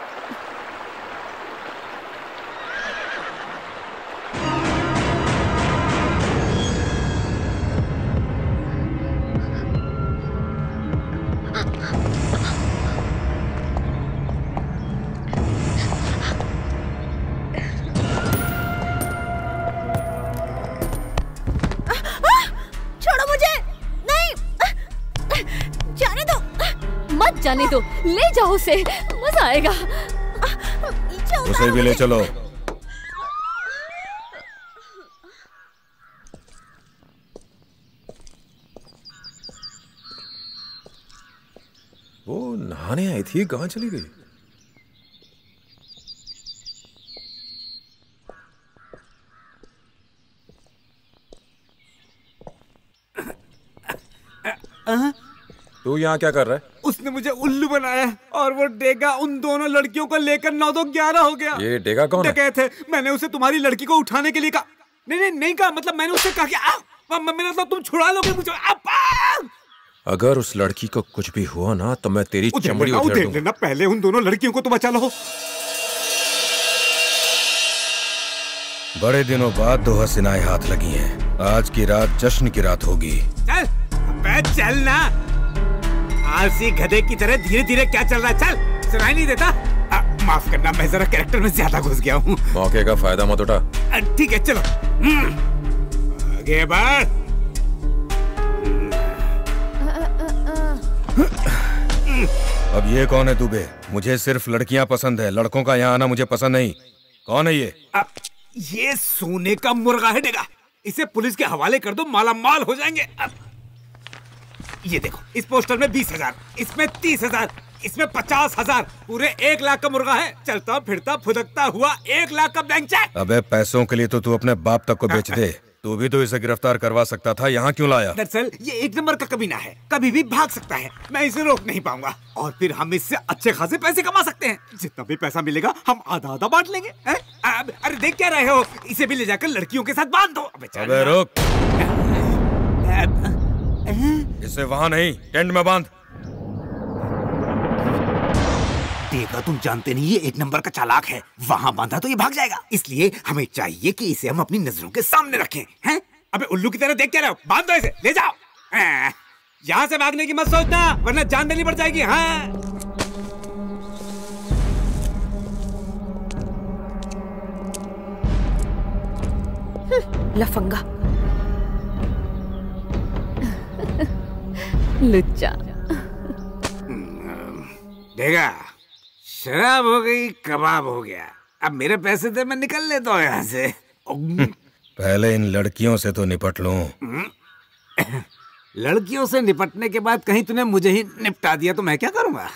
छोड़ो मुझे, नहीं, जाने दो। मत जाने दो, ले जाओ उसे, मजा आएगा। उसे भी ले चलो। वो नहाने आई थी, कहाँ चली गई? तू यहाँ क्या कर रहा है? उसने मुझे उल्लू बनाया और वो डेगा उन दोनों लड़कियों को लेकर 9-2-11 हो गया। ये डेगा कौन है? थे। मैंने उसे तुम्हारी लड़की को उठाने के लिए कहा। नहीं कहा, मतलब मैंने उससे कहा कि मैंने तो तुम छुड़ा लोगे मुझे। अगर उस लड़की को कुछ भी हुआ ना तो मैं तेरी चमड़ी उधेड़ दूंगा। पहले उन दोनों लड़कियों को तो बचा लो। बड़े दिनों दो 2 हसीनाएं हाथ लगी हैं। आज की रात जश्न की रात होगी। चल अबे चल ना, आलसी गधे की तरह धीरे धीरे क्या चल रहा है? चल, सुनाई नहीं देता? माफ करना, मैं जरा कैरेक्टर में ज्यादा घुस गया हूँ। मौके का फायदा मत उठा। ठीक है चलो आगे बढ़। अब ये कौन है दुबे? मुझे सिर्फ लड़कियां पसंद है, लड़कों का यहाँ आना मुझे पसंद नहीं। कौन है ये सोने का मुर्गा है डेगा, इसे पुलिस के हवाले कर दो, माला माल हो जाएंगे। ये देखो, इस पोस्टर में 20,000, इसमें 30,000, इसमें 50,000, पूरे 1 लाख का मुर्गा है। चलता फिरता फुदकता हुआ 1 लाख का ब्लैंक चेक। अबे पैसों के लिए तो तू अपने बाप तक को बेच दे। तू भी तो इसे गिरफ्तार करवा सकता था, यहाँ क्यों लाया? दरअसल ये 1 नंबर का कमीना है, कभी भी भाग सकता है, मैं इसे रोक नहीं पाऊंगा। और फिर हम इससे अच्छे खासे पैसे कमा सकते हैं। जितना भी पैसा मिलेगा हम आधा आधा बांट लेंगे। अरे देख क्या रहे हो, इसे भी ले जाकर लड़कियों के साथ बांध दो। अबे रुक, इसे वहाँ नहीं, टेंट में बांध। देखा, तुम जानते नहीं ये 1 नंबर का चालाक है, वहाँ बांधा तो ये भाग जाएगा। इसलिए हमें चाहिए कि इसे हम अपनी नजरों के सामने रखें। हैं? अबे उल्लू की तरह देख क्या रहे हो? बांध दो इसे, ले जाओ। यहाँ से भागने की मत सोचना, वरना जान देनी पड़ जाएगी। हाँ लफंगा लुच्चा। देखा, शराब हो गई, कबाब हो गया, अब मेरे पैसे दे, मैं निकल लेता हूँ यहाँ से। पहले इन लड़कियों से तो निपट लूं। लड़कियों से निपटने के बाद कहीं तूने मुझे ही निपटा दिया तो मैं क्या करूँगा?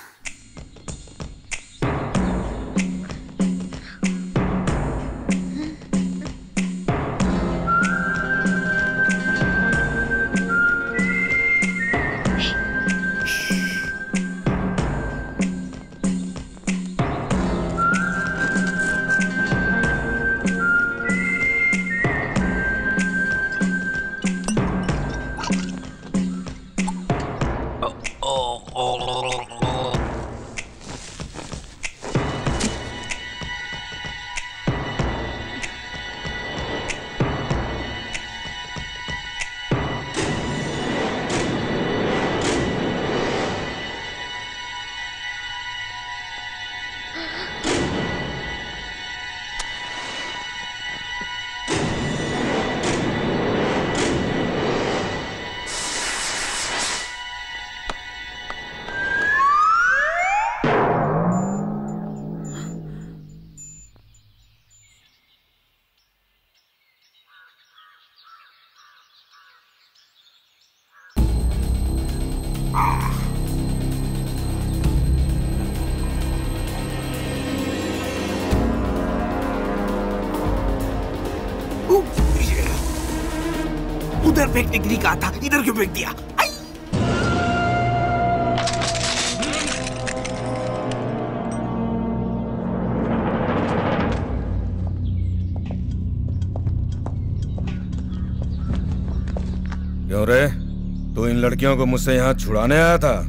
उधर फेंकने के लिए कहा था, इधर क्यों फेंक दिया? क्यों रे, तू इन लड़कियों को मुझसे यहाँ छुड़ाने आया था?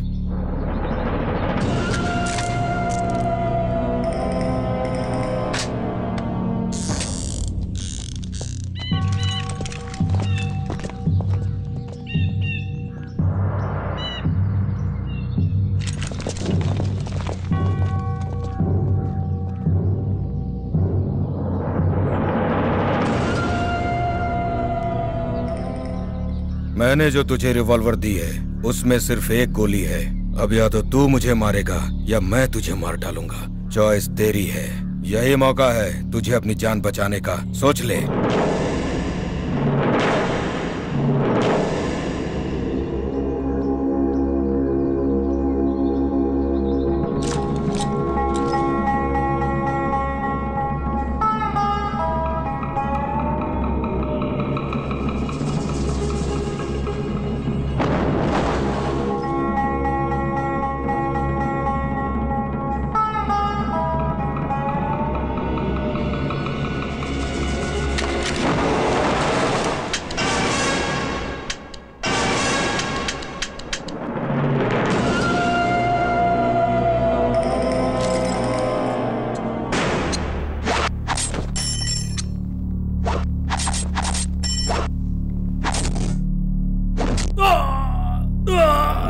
मैंने जो तुझे रिवॉल्वर दी है उसमें सिर्फ 1 गोली है। अब या तो तू मुझे मारेगा या मैं तुझे मार डालूंगा। चॉइस तेरी है। यही मौका है तुझे अपनी जान बचाने का, सोच ले।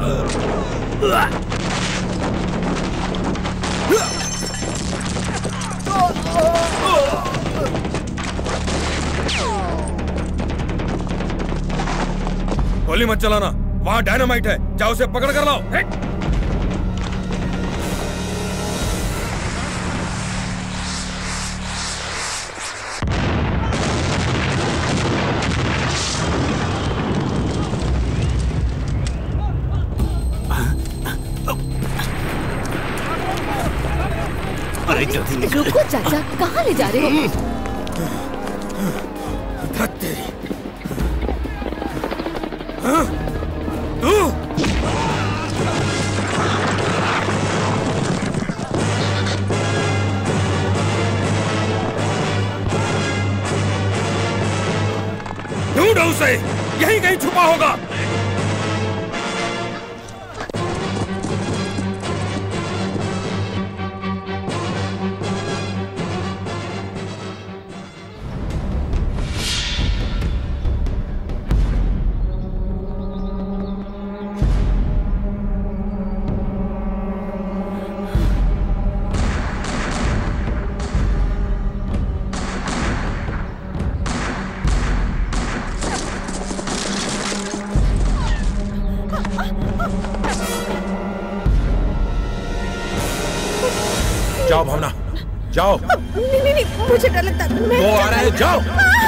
गोली मत चलाना, वहां डायनामाइट है, जाओ उसे पकड़ कर लाओ। अरे जल्दी रुको चाचा, कहाँ ले जा रहे हो? ढूंढो उसे, यहीं कहीं छुपा होगा। जाओ भावना, जाओ। नहीं, मुझे डर लगता है। वो आ रहा है, जाओ।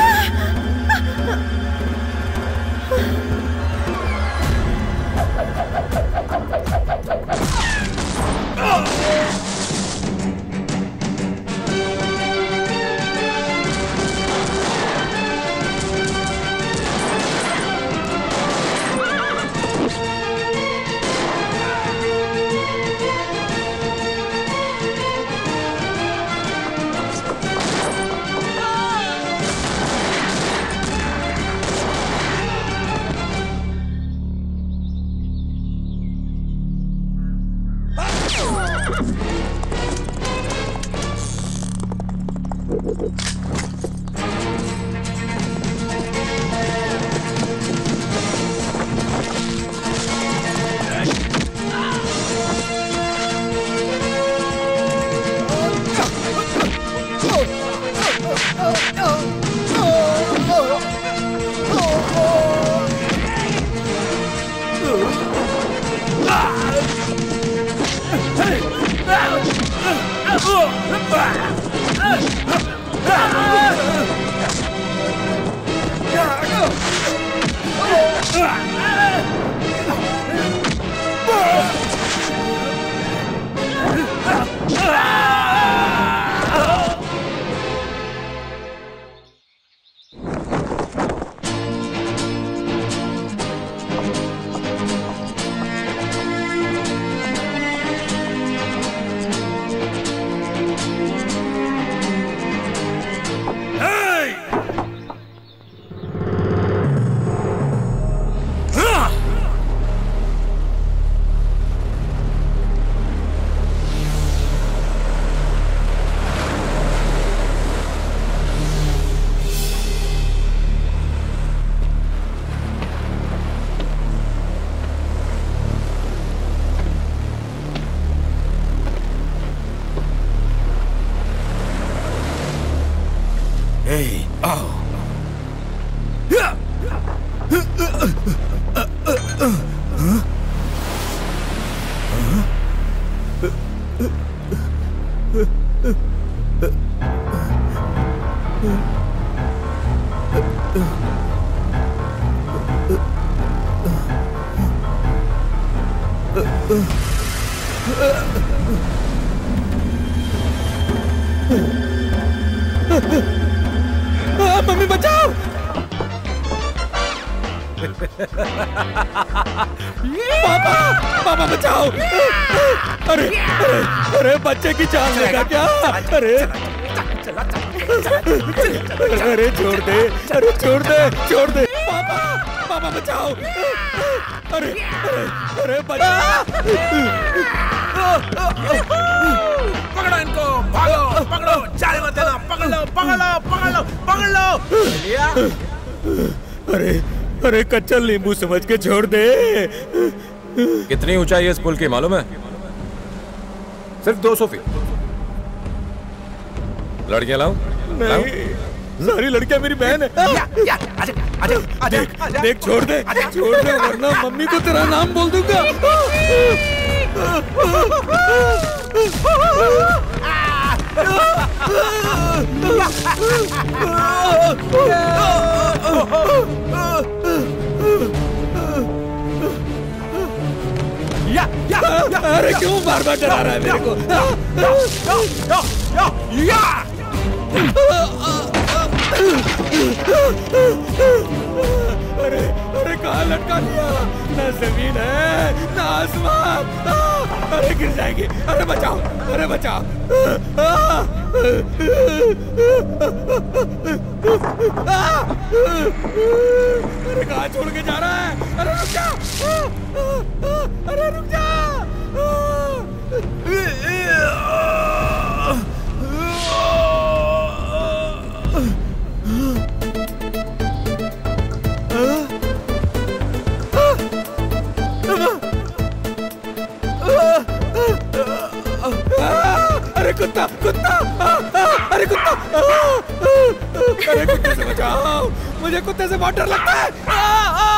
मम्मी बचाओ! पापा बचाओ! अरे बच्चे की जान लेगा क्या? अरे छोड़ दे पापा बचाओ! अरे बचा! पकड़ो इनको, भागो, पकड़ो, जाने मत देना, पकड़ लो। अरे कच्चा नींबू समझ के छोड़ दे। कितनी ऊंचाई है इस पुल की मालूम है? सिर्फ 200 फीट। लड़कियां लाऊं? नहीं, सारी लड़कियां मेरी बहन है। देख छोड़ दे वरना मम्मी को तेरा नाम बोल दूंगा। अरे क्यों बार बार डरा रहा है मेरे को? अरे कहाँ लटका लिया? ना जमीन है ना आसमान। अरे गिर जाएगी। अरे बचाओ। अरे कहाँ छोड़ के जा रहा है? अरे रुक जा। अरे रुक जा। अरे कुत्ता अरे कुत्ते से बचाओ, मुझे कुत्ते से बहुत डर लगता है।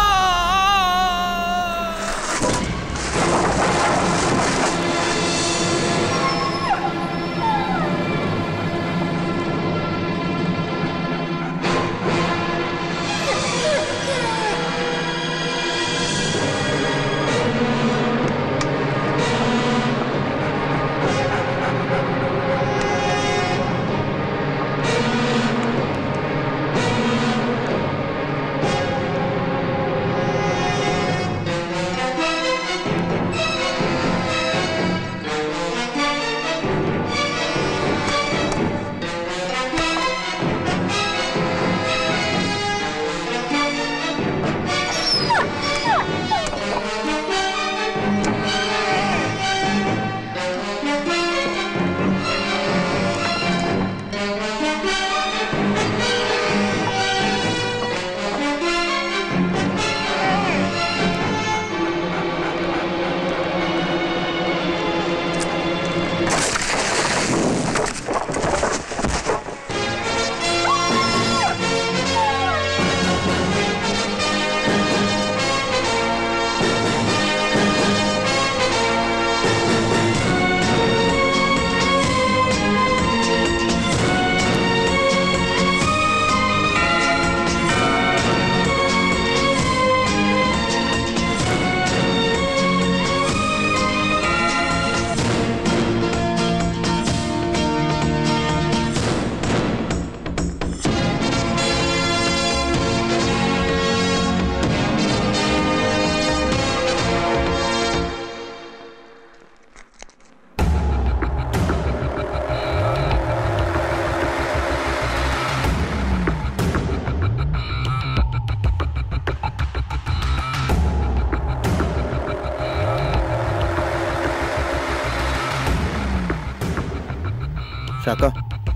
शाका,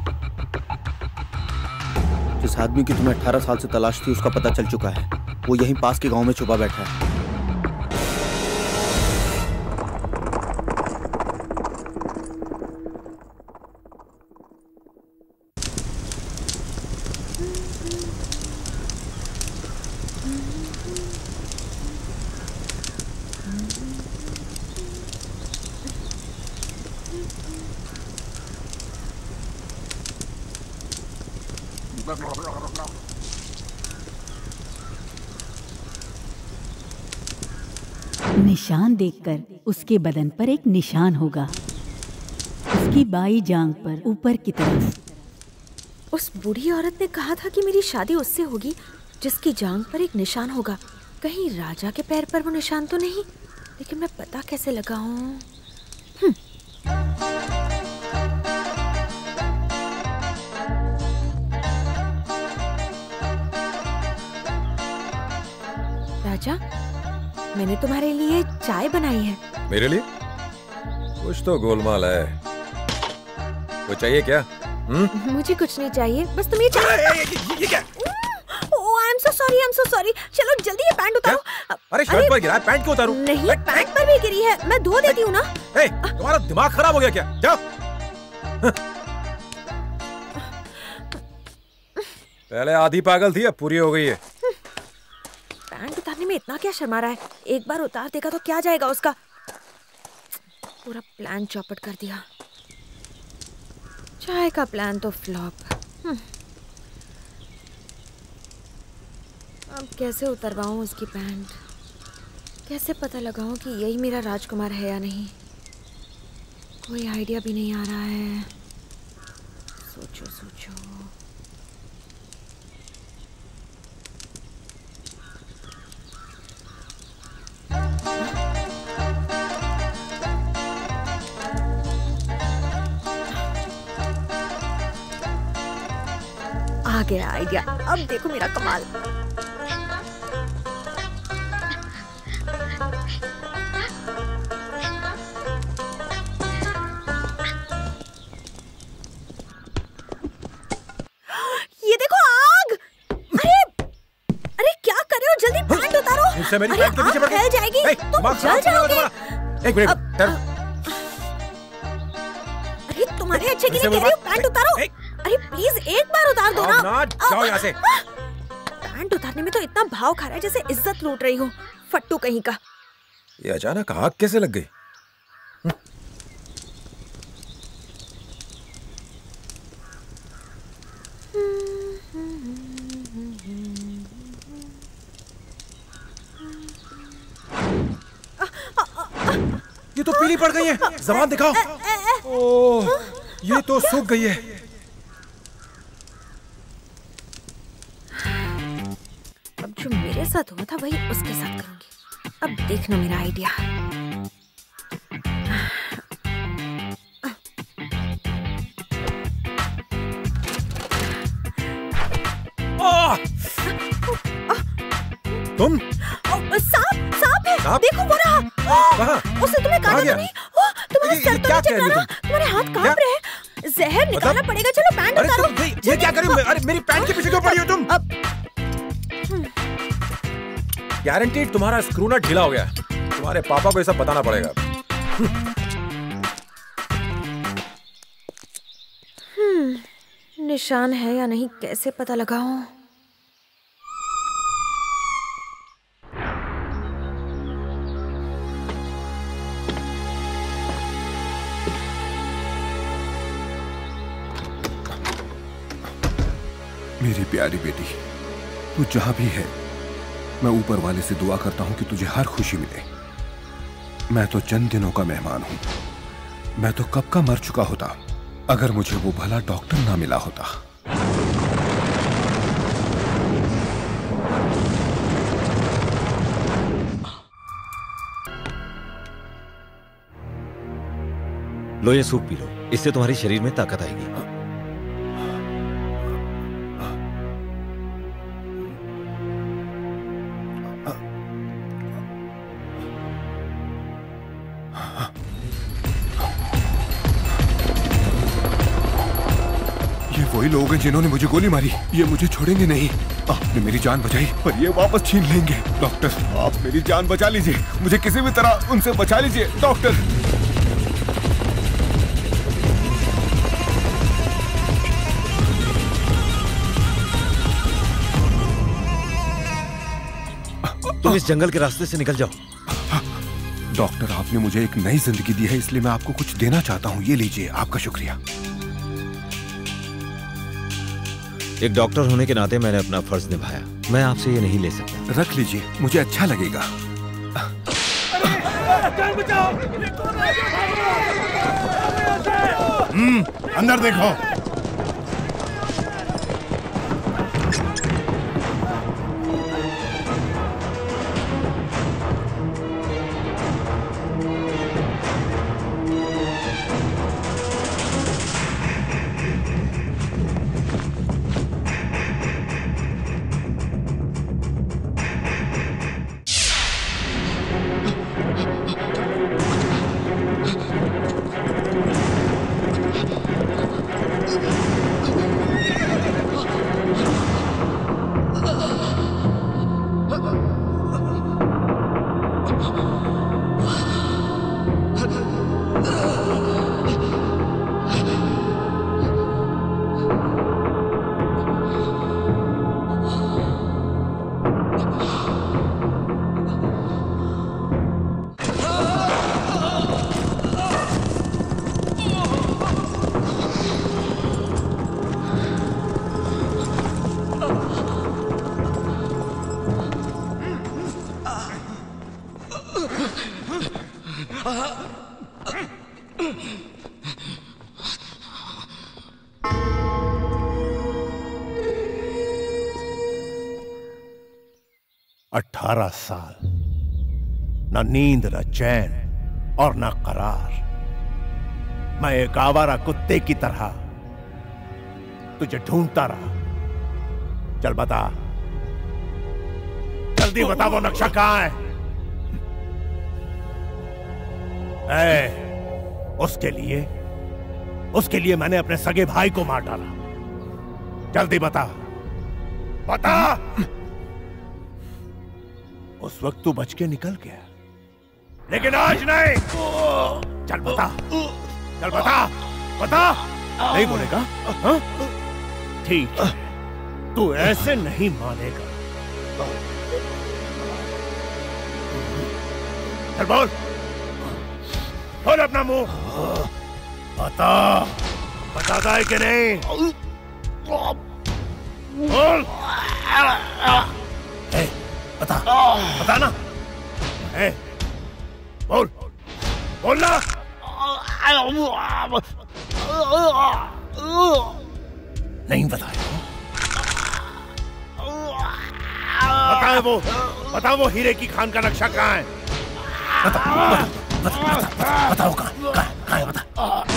जिस आदमी की तुम्हें 18 साल से तलाश थी उसका पता चल चुका है। वो यहीं पास के गांव में छुपा बैठा है। निशान देखकर उसके बदन पर एक निशान होगा, उसकी बाई जांघ पर ऊपर की तरफ। उस बूढ़ी औरत ने कहा था कि मेरी शादी उससे होगी जिसकी जांघ पर एक निशान होगा। कहीं राजा के पैर पर वो निशान तो नहीं? लेकिन मैं पता कैसे लगाऊं? राजा, मैंने तुम्हारे लिए चाय बनाई है। मेरे लिए? कुछ तो गोलमाल है। वो चाहिए क्या? मुझे कुछ नहीं चाहिए, बस तुम ये चाय। Oh, I am so sorry. चलो जल्दी ये पैंट उतारो। अरे शर्ट पर गिरा है, पैंट क्यों उतारूं? नहीं, पैंट पर भी गिरी है, मैं धो देती हूँ ना। तुम्हारा दिमाग खराब हो गया क्या? जाओ। पहले आधी पागल थी, अब पूरी हो गई है। पैंट उतारने में इतना क्या शर्मा रहा है? एक बार उतार देगा तो क्या जाएगा उसका। पूरा प्लान चौपट कर दिया। चाय का प्लान तो फ्लॉप। अब कैसे उतरवाऊं उसकी पैंट? कैसे पता लगाऊं कि यही मेरा राजकुमार है या नहीं? कोई आइडिया भी नहीं आ रहा है। सोचो सोचो। आ गया आइडिया। अब देखो मेरा कमाल। ये देखो आग। अरे क्या कर रहे हो? जल्दी पैंट उतारो। मेरी पैंट के पीछे पड़ गई। फैल जाएगी, तुम जल जाओगे। एक मिनट। अरे तुम्हारे अच्छे के लिए कह रही हूँ, पैंट उतारो। अरे प्लीज एक बार उतार दो ना। जाओ यहाँ से। पैंट उतारने में तो इतना भाव खा रहा है जैसे इज्जत लूट रही हो। फट्टू कहीं का। ये अचानक आग कैसे लग गई? ये तो पीली पड़ गई है। ज़बान दिखाओ। ओह, ये तो सूख गई है। अब जो मेरे साथ हुआ था वही उसके साथ करूंगी। अब देखना मेरा आइडिया। तुम? सांप, सांप है। सांप? देखो वो रहा। उसने तुम्हें काटा तो नहीं? तुम्हारा सर तो नीचे करा, तुम्हारे हाथ कांप रहे हैं। जहर निकालना पड़ेगा। चलो पैंट उतारो। ये क्या कर रही हो? अरे मेरी पैंट के पीछे क्यों पड़ी हो तुम? गारंटीड तुम्हारा स्क्रू नट ढीला हो गया। तुम्हारे पापा को ये सब बताना पड़ेगा। निशान है या नहीं कैसे पता लगाऊं? मेरी प्यारी बेटी, तू जहां भी है, मैं ऊपर वाले से दुआ करता हूं कि तुझे हर खुशी मिले। मैं तो चंद दिनों का मेहमान हूं। मैं तो कब का मर चुका होता अगर मुझे वो भला डॉक्टर ना मिला होता। लो ये सूप पी लो, इससे तुम्हारी शरीर में ताकत आएगी। वही लोग हैं जिन्होंने मुझे गोली मारी। ये मुझे छोड़ेंगे नहीं। आपने मेरी जान बचाई पर ये वापस छीन लेंगे। डॉक्टर, आप मेरी जान बचा लीजिए। मुझे किसी भी तरह उनसे बचा लीजिए डॉक्टर। तुम इस जंगल के रास्ते से निकल जाओ। डॉक्टर, आपने मुझे एक नई जिंदगी दी है, इसलिए मैं आपको कुछ देना चाहता हूँ। ये लीजिए, आपका शुक्रिया। एक डॉक्टर होने के नाते मैंने अपना फर्ज निभाया। मैं आपसे ये नहीं ले सकता। रख लीजिए, मुझे अच्छा लगेगा। अंदर देखो। अठारह साल, न नींद न चैन और न करार। मैं एक आवारा कुत्ते की तरह तुझे ढूंढता रहा। चल बता, जल्दी बता वो नक्शा कहां है? उसके लिए मैंने अपने सगे भाई को मार डाला। जल्दी बता, बता। उस वक्त तू बच के निकल गया, लेकिन आज नहीं। चल बता, चल बता, बता। नहीं बोलेगा? हाँ? ठीक है, तू ऐसे नहीं मानेगा। चल बोल, खोल अपना मुंह। बताता है कि नहीं? बोल। बता ना। बोल, बोलना। नहीं बताया? बताओ वो हीरे की खान का नक्शा कहाँ है? बताओ कहाँ है? बता।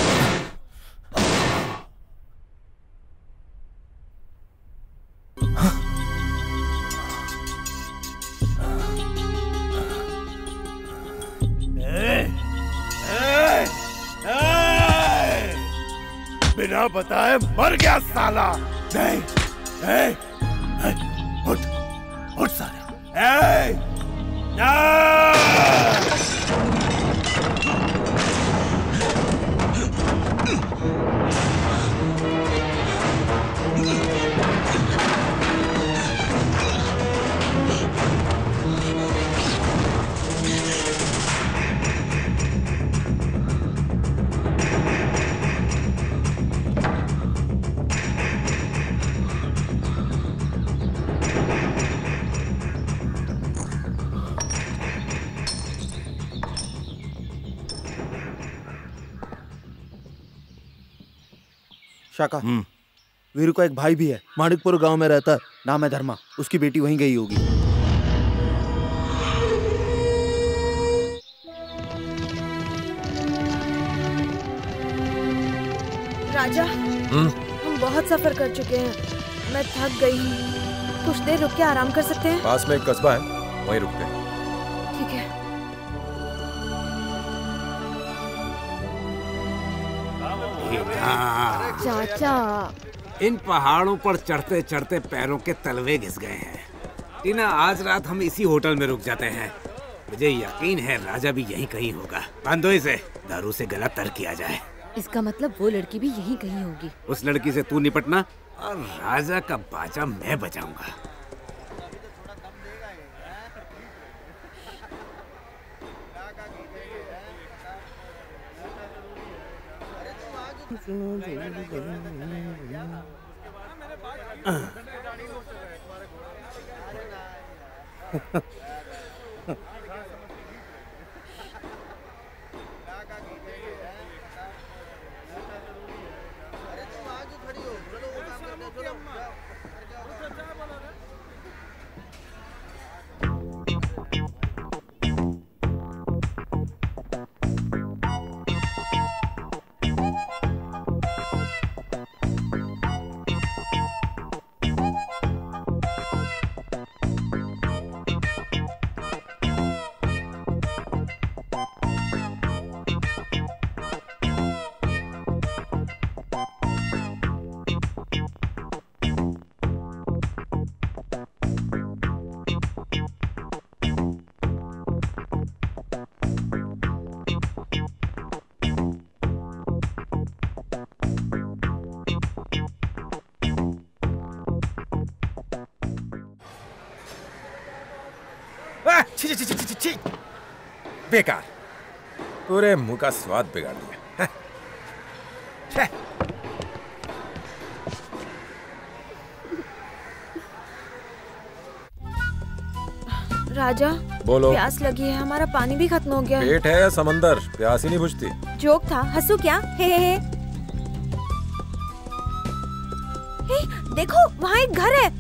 बिना बताए मर गया साला। नहीं, उठ साले। शाका, वीरू का एक भाई भी है, माणिकपुर गांव में रहता है, नाम है धर्मा। उसकी बेटी वहीं गई होगी। राजा, हम बहुत सफर कर चुके हैं, मैं थक गई हूँ। कुछ देर रुक के आराम कर सकते हैं? पास में एक कस्बा है, वहीं रुकते हैं। ठीक है। चाचा, इन पहाड़ों पर चढ़ते चढ़ते पैरों के तलवे घिस गए हैं। टीना, आज रात हम इसी होटल में रुक जाते हैं। मुझे यकीन है राजा भी यहीं कहीं होगा। बांधो इसे, दारू से गला तर किया जाए। इसका मतलब वो लड़की भी यहीं कहीं होगी। उस लड़की से तू निपटना और राजा का बाजा मैं बजाऊंगा। बेकार, पूरे मुंह का स्वाद बिगाड़ दिया। राजा बोलो। प्यास लगी है, हमारा पानी भी खत्म हो गया है। पेट है या समंदर, प्यास ही नहीं बुझती। जोक था, हंसू क्या? हे। देखो वहाँ एक घर है।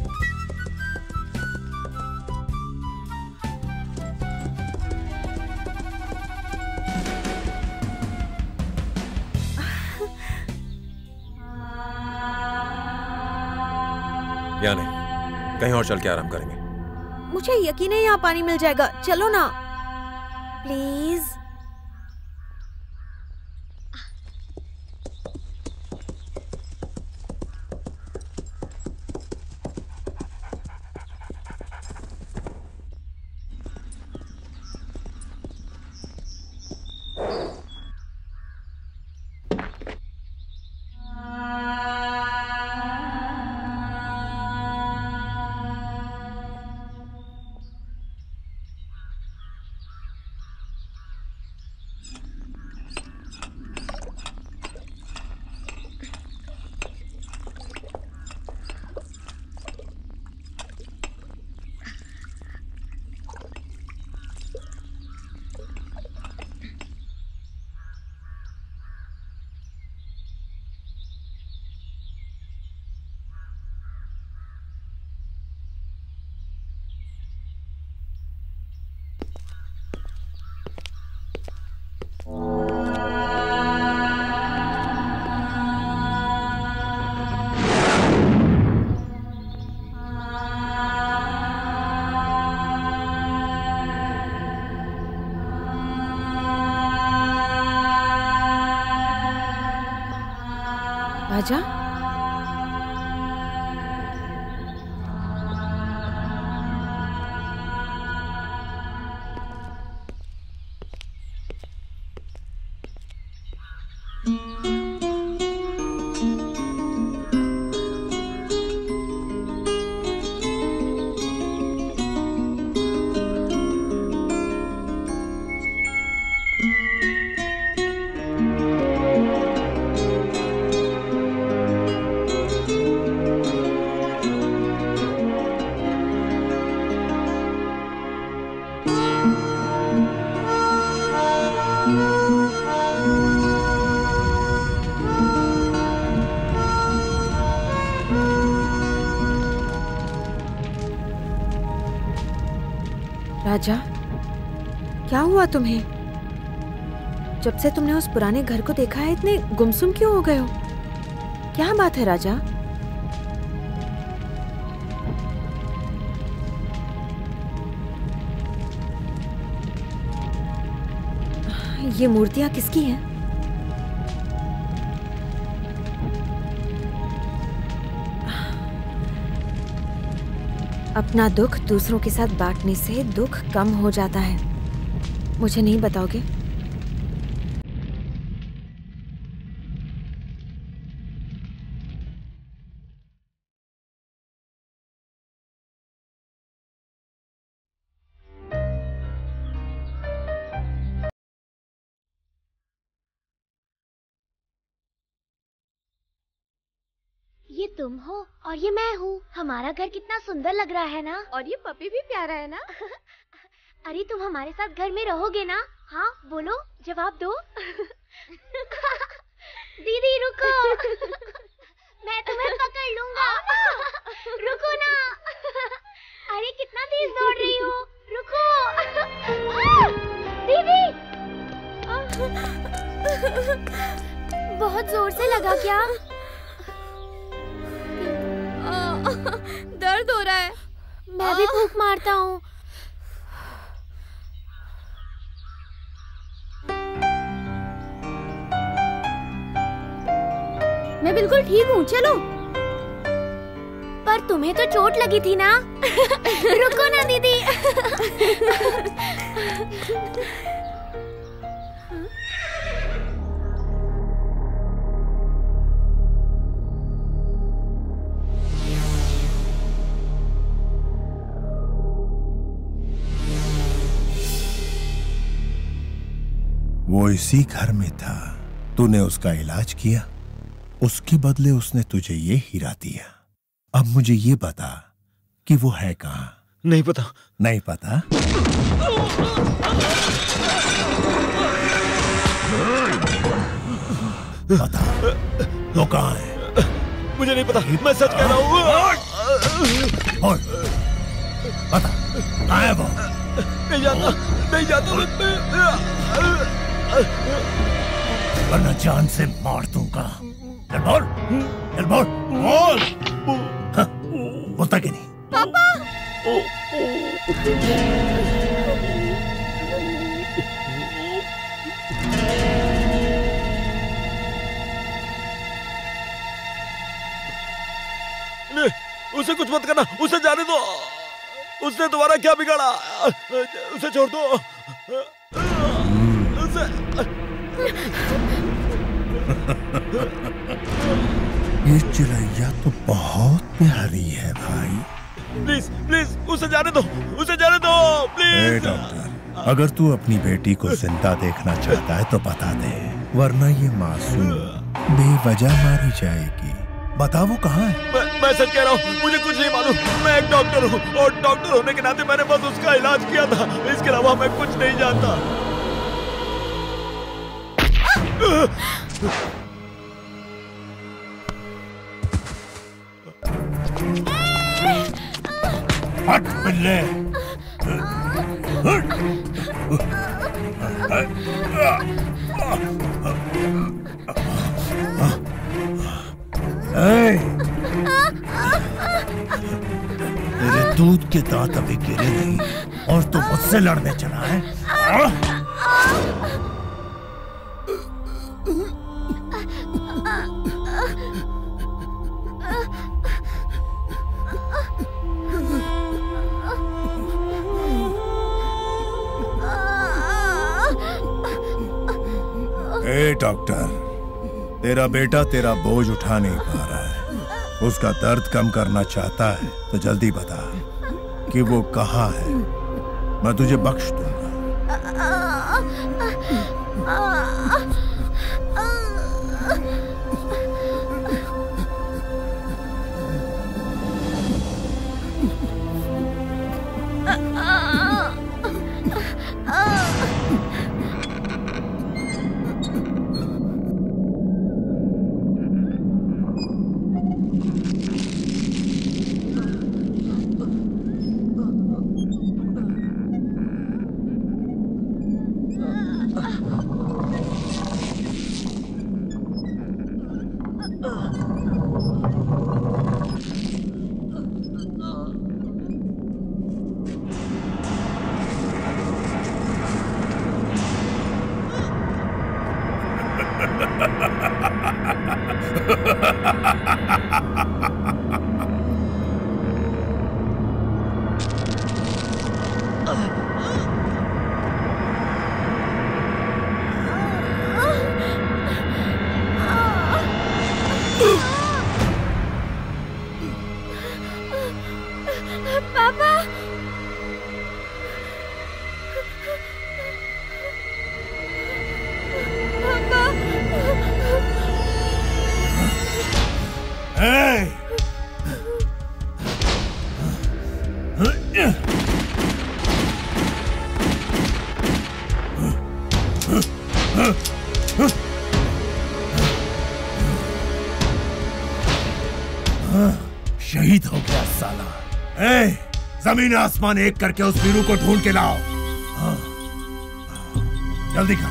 या नहीं, कहीं और चल के आराम करेंगे। मुझे यकीन है यहाँ पानी मिल जाएगा, चलो ना प्लीज। राजा, राजा, क्या हुआ तुम्हें? जब से तुमने उस पुराने घर को देखा है इतने गुमसुम क्यों हो गए हो? क्या बात है राजा? ये मूर्तियां किसकी हैं? अपना दुख दूसरों के साथ बांटने से दुख कम हो जाता है। मुझे नहीं बताओगे? ये तुम हो और ये मैं हूँ। हमारा घर कितना सुंदर लग रहा है ना? और ये पपी भी प्यारा है ना? अरे तुम हमारे साथ घर में रहोगे ना? हाँ बोलो, जवाब दो। दीदी रुको, मैं तुम्हें पकड़ लूंगा। रुको ना। अरे कितना तेज दौड़ रही हो, रुको। दीदी बहुत जोर से लगा क्या? दर्द हो रहा है। मैं भी फूंक मारता हूँ। मैं बिल्कुल ठीक हूँ, चलो। पर तुम्हें तो चोट लगी थी ना? रुको ना दीदी। वो इसी घर में था। तूने उसका इलाज किया, उसके बदले उसने तुझे ये हीरा दिया। अब मुझे ये बता कि वो है कहाँ? नहीं पता। नहीं पता? बता, तो कहाँ है? मुझे नहीं पता, मैं सच कह रहा हूँ। बोल, बता, कहाँ है वो? नहीं जाता, नहीं जाता वरना जान से मार दूंगा। चल बोल, चल बोल, बोल। हाँ, बोलता कि नहीं? पापा! उसे कुछ मत करना, उसे जाने दो। उसने तुम्हारा क्या बिगाड़ा? उसे छोड़ दो। उसे... ये चिड़ैया तो बहुत प्यारी है भाई। प्लीज प्लीज उसे जाने दो, उसे जाने दो प्लीज। डॉक्टर, अगर तू अपनी बेटी को जिंदा देखना चाहता है तो बता दे, वरना ये मासूम बेवजह मारी जाएगी। बता वो कहाँ है? मैं सच कह रहा हूँ, मुझे कुछ नहीं मालूम। मैं एक डॉक्टर हूँ और डॉक्टर होने के नाते मैंने बस उसका इलाज किया था। इसके अलावा मैं कुछ नहीं जानता। हट बिल्ले! तेरे दूध के दांत अभी गिरे नहीं और तू मुझसे लड़ने चला है? ए डॉक्टर, तेरा बेटा तेरा बोझ उठा नहीं पा रहा है। उसका दर्द कम करना चाहता है तो जल्दी बता कि वो कहाँ है। मैं तुझे बख्श दूंगा। शहीद हो गया साला। जमीन आसमान एक करके उस वीरू को ढूंढ के लाओ। जल्दी करो।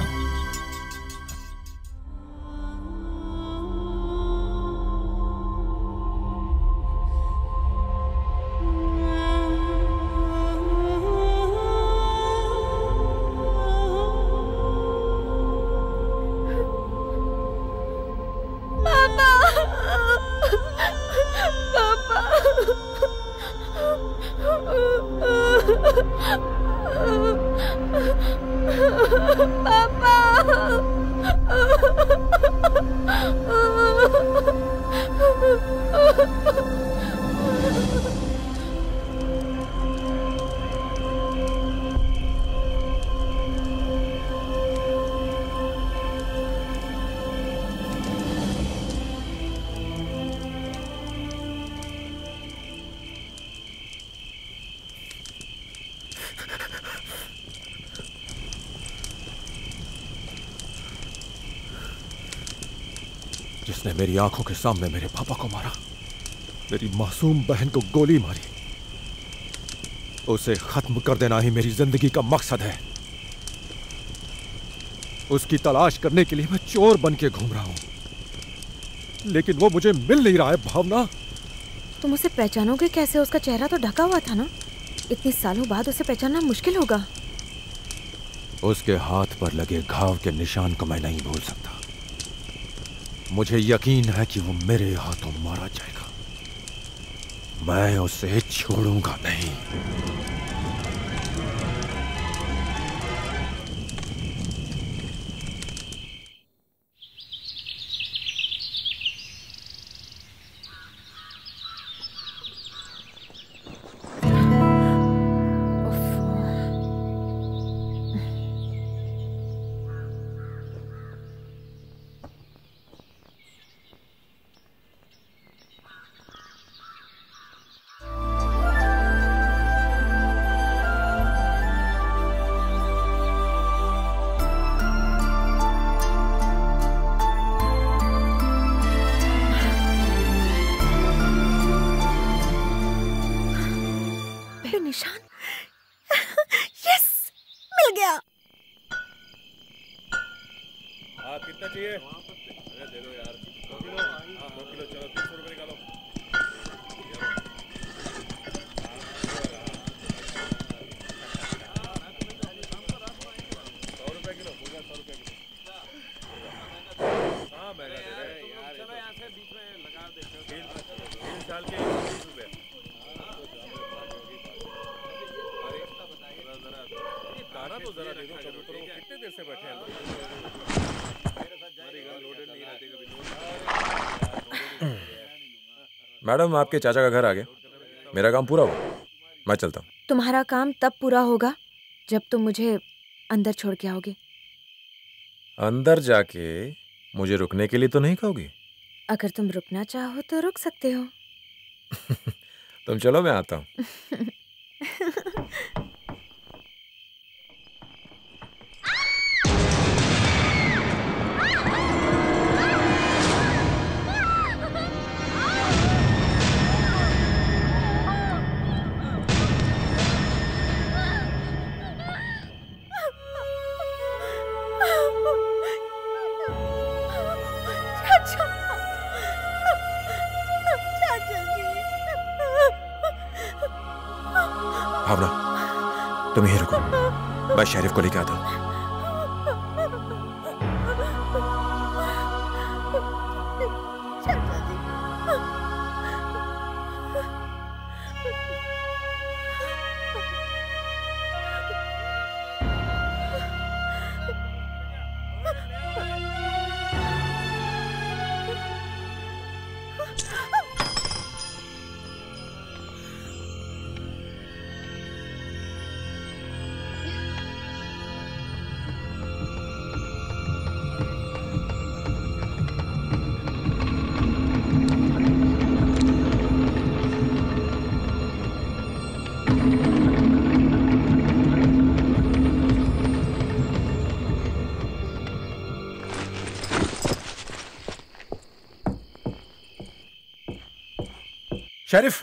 जिसने मेरी आंखों के सामने मेरे पापा को मारा, मेरी मासूम बहन को गोली मारी, उसे खत्म कर देना ही मेरी जिंदगी का मकसद है। उसकी तलाश करने के लिए मैं चोर बन के घूम रहा हूं, लेकिन वो मुझे मिल नहीं रहा है। भावना, तुम उसे पहचानोगे कैसे? उसका चेहरा तो ढका हुआ था ना। इतने सालों बाद उसे पहचानना मुश्किल होगा। उसके हाथ पर लगे घाव के निशान को मैं नहीं भूल सकता। मुझे यकीन है कि वो मेरे हाथों मारा जाएगा। मैं उसे छोड़ूंगा नहीं। निशान, यस, मिल गया। कितना चाहिए? अरे दे दो यार, 2 किलो। हाँ 2 किलो, चलो 300 रुपए निकालो। हाँ महंगा दे रहे हैं यार। चलो यहाँ से बीच में लगा देते हो। 3 साल के 20 रुपए। दाना तो जरा दे दो कबूतरों को, कितने देर से बैठे हैं मैडम, आपके चाचा का घर आ गया। मेरा काम पूरा हुआ, मैं चलता हूँ। तुम्हारा काम तब पूरा होगा जब तुम मुझे अंदर छोड़ के आओगे। अंदर जाके मुझे रुकने के लिए तो नहीं कहोगी? अगर तुम रुकना चाहो तो रुक सकते हो। तुम चलो, मैं आता हूँ। भावना, तुम यहीं रुको, मैं शेरिफ को लेके आता हूँ। शेरिफ,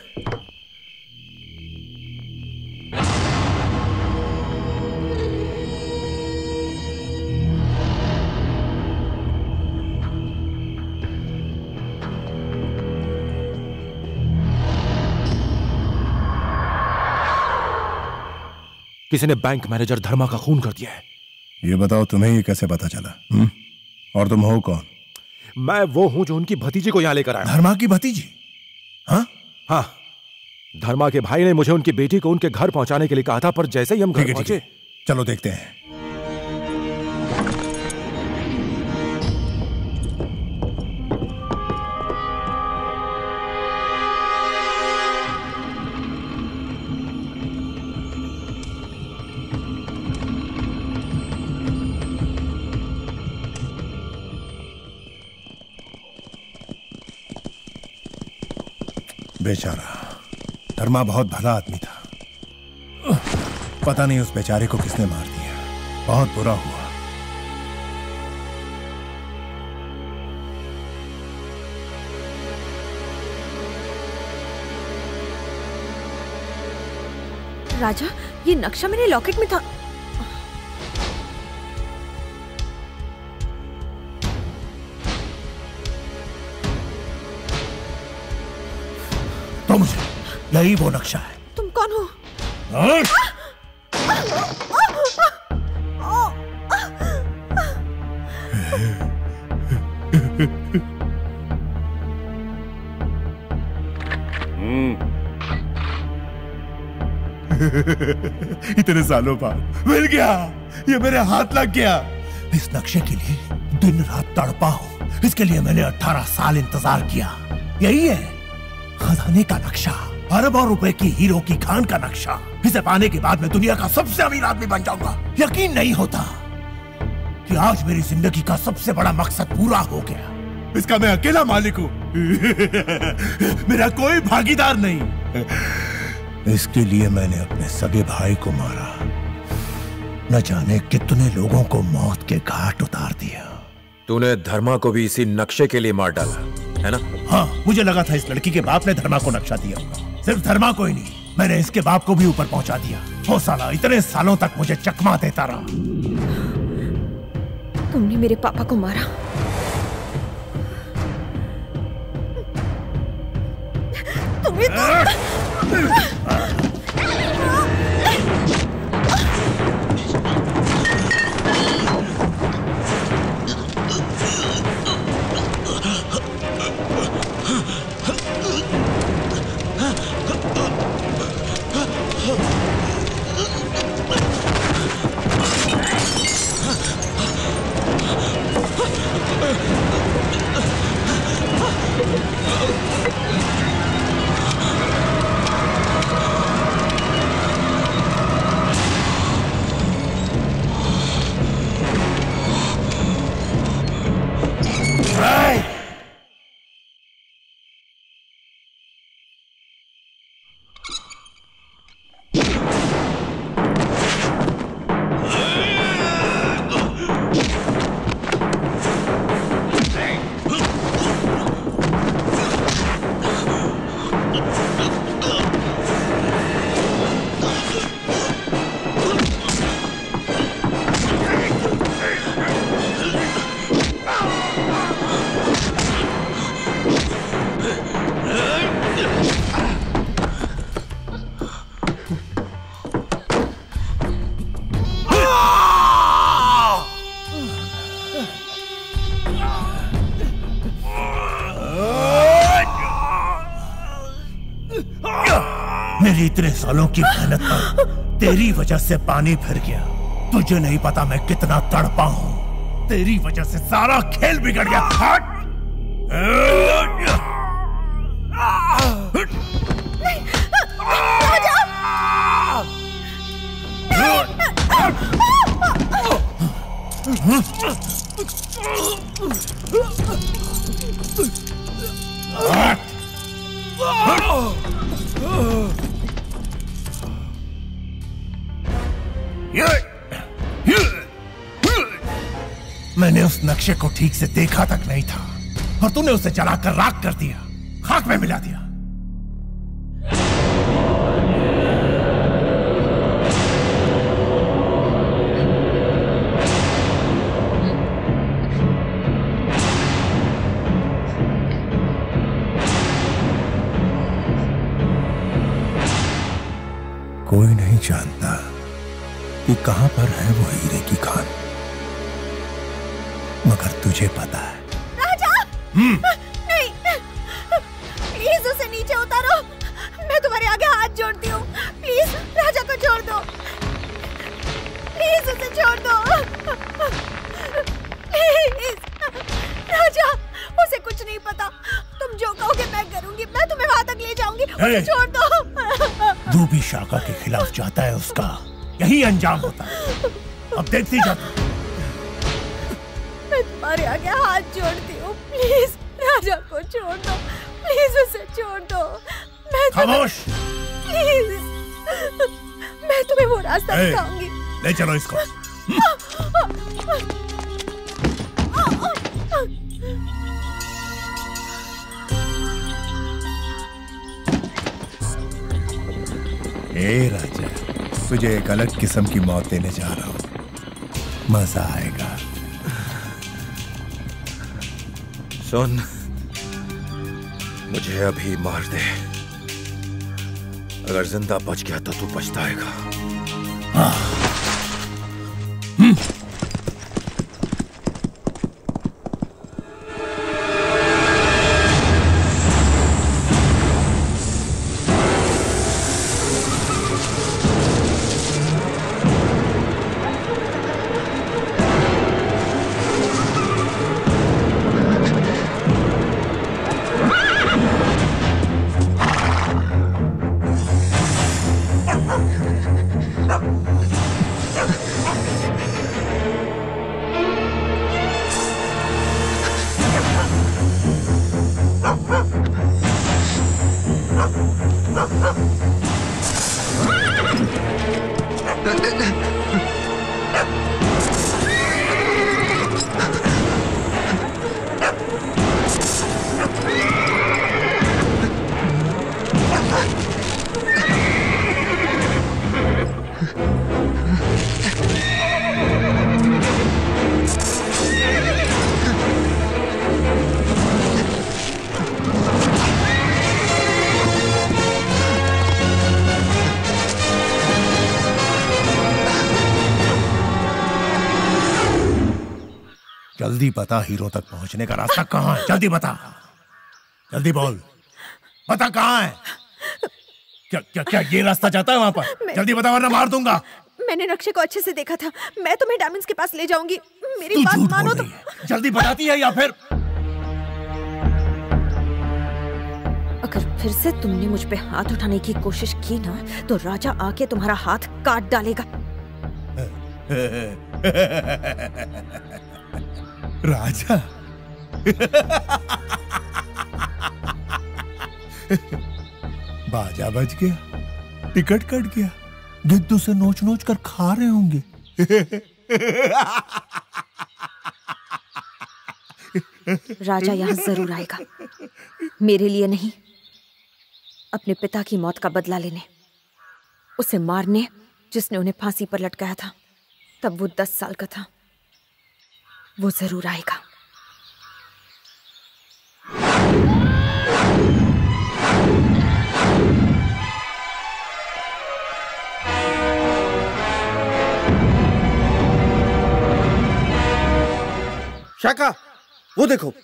किसी ने बैंक मैनेजर धर्मा का खून कर दिया है। ये बताओ, तुम्हें ये कैसे पता चला? और तुम हो कौन? मैं वो हूं जो उनकी भतीजी को यहां लेकर आया। धर्मा की भतीजी? हाँ हाँ, धर्मा के भाई ने मुझे उनकी बेटी को उनके घर पहुंचाने के लिए कहा था, पर जैसे ही हम घर पहुंचे। चलो देखते हैं। बेचारा धर्मा बहुत भला आदमी था। पता नहीं उस बेचारे को किसने मार दिया। बहुत बुरा हुआ। राजा, ये नक्शा मेरे लॉकेट में था। तो मुझे यही वो नक्शा है। तुम कौन हो? इतने सालों बाद मिल गया, ये मेरे हाथ लग गया। इस नक्शे के लिए दिन रात तड़पा हूं, इसके लिए मैंने 18 साल इंतजार किया। यही है खजाने का नक्शा, अरबों रुपए की हीरो की खान का नक्शा। इसे पाने के बाद मैं दुनिया का सबसे अमीर आदमी बन जाऊंगा। यकीन नहीं होता कि आज मेरी जिंदगी का सबसे बड़ा मकसद पूरा हो गया। इसका मैं अकेला मालिक हूं, मेरा कोई भागीदार नहीं। इसके लिए मैंने अपने सगे भाई को मारा, न जाने कितने लोगों को मौत के घाट उतार दिया। तूने धर्मा को भी इसी नक्शे के लिए मार डाला है ना? हाँ, मुझे लगा था इस लड़की के बाप ने धर्मा को नक्शा दिया होगा। सिर्फ धर्मा को ही नहीं, मैंने इसके बाप को भी ऊपर पहुंचा दिया। वो साला इतने सालों तक मुझे चकमा देता रहा। तुमने मेरे पापा को मारा। तुम्हें मेरी इतने सालों की मेहनत पर तेरी वजह से पानी फिर गया। तुझे नहीं पता मैं कितना तड़पा हूं। तेरी वजह से सारा खेल बिगड़ गया। हट! मैंने उस नक्शे को ठीक से देखा तक नहीं था और तूने उसे जलाकर राख कर दिया, खाक में मिला दिया। कोई नहीं जानता कि कहां पर है वो हीरे की खान, मगर तुझे पता है। राजा! नहीं, प्लीज उसे नीचे उतारो। मैं तुम्हारे आगे हाथ जोड़ती हूँ। प्लीज राजा को छोड़ दो। प्लीज उसे छोड़ दो। प्लीज राजा, उसे कुछ नहीं पता। तुम जो कहोगे मैं करूंगी। मैं तुम्हें वहां तक ले जाऊंगी। उसे छोड़ दो। जो भी शाका के खिलाफ जाता है उसका यही अंजाम होता है। अब देखती जाती। मैं तुम्हारे आगे हाथ जोड़ती हूँ। प्लीज राजा को छोड़ दो। प्लीज उसे छोड़ दो। मैं खामोश। प्लीज, मैं तुम्हें वो रास्ता दिखाऊंगी। ले चलो इसको। ए राजा, तुझे एक अलग किस्म की मौत देने जा रहा हूं, मजा आएगा। सुन, मुझे अभी मार दे, अगर जिंदा बच गया तो तू पछताएगा। जल्दी बता, हीरो तक पहुंचने का रास्ता कहाँ है? जल्दी बता, जल्दी बोल, बता कहाँ है? क्या क्या क्या ये रास्ता जाता है वहां पर? जल्दी बता वरना मार दूंगा। मैंने नक्शे को अच्छे से देखा था, मैं तुम्हें डायमंड्स के पास ले जाऊंगी। मेरी बात मानो तो। जल्दी बताती है या फिर? अगर फिर से तुमने मुझ पे हाथ उठाने की कोशिश की ना, तो राजा आके तुम्हारा हाथ काट डालेगा। राजा? बाजा बज गया, टिकट कट गया, गिद्दू से नोच नोच कर खा रहे होंगे। राजा यहाँ जरूर आएगा, मेरे लिए नहीं, अपने पिता की मौत का बदला लेने, उसे मारने जिसने उन्हें फांसी पर लटकाया था। तब वो 10 साल का था। वो जरूर आएगा। शाका, वो देखो।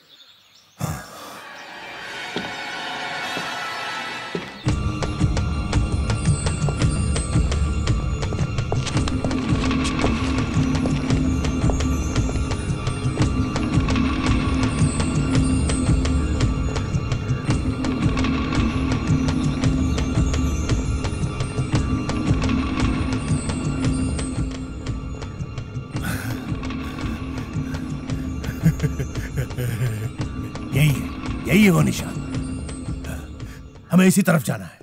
यही है वो निशान, हमें इसी तरफ जाना है।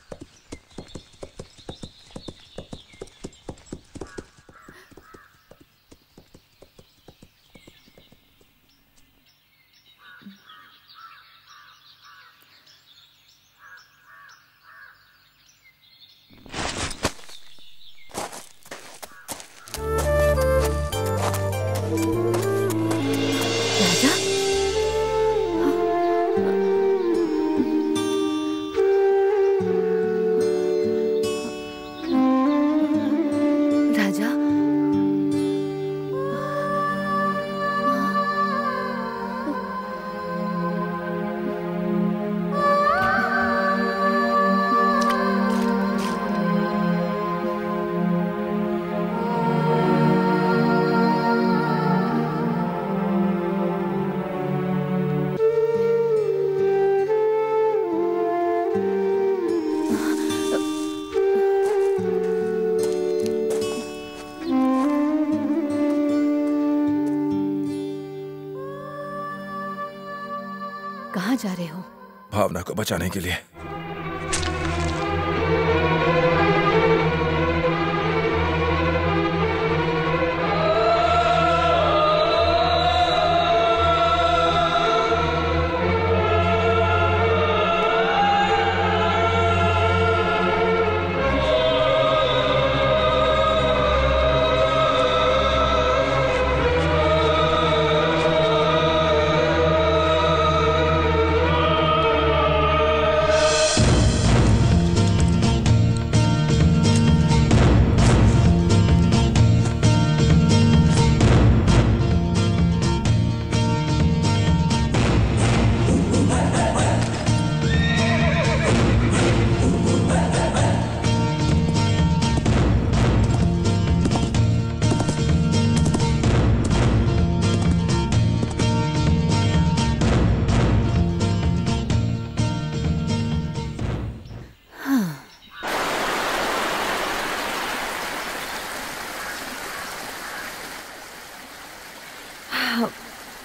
कहाँ जा रहे हो? भावना को बचाने के लिए।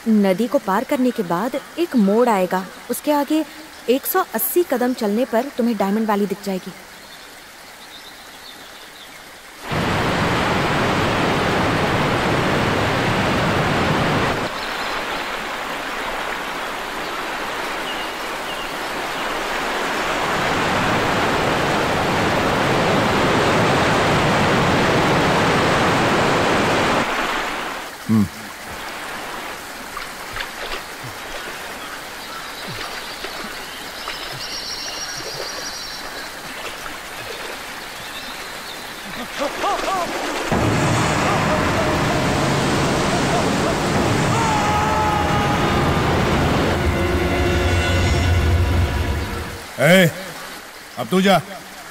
नदी को पार करने के बाद एक मोड़ आएगा, उसके आगे 180 कदम चलने पर तुम्हें डायमंड वैली दिख जाएगी। अब तू जा।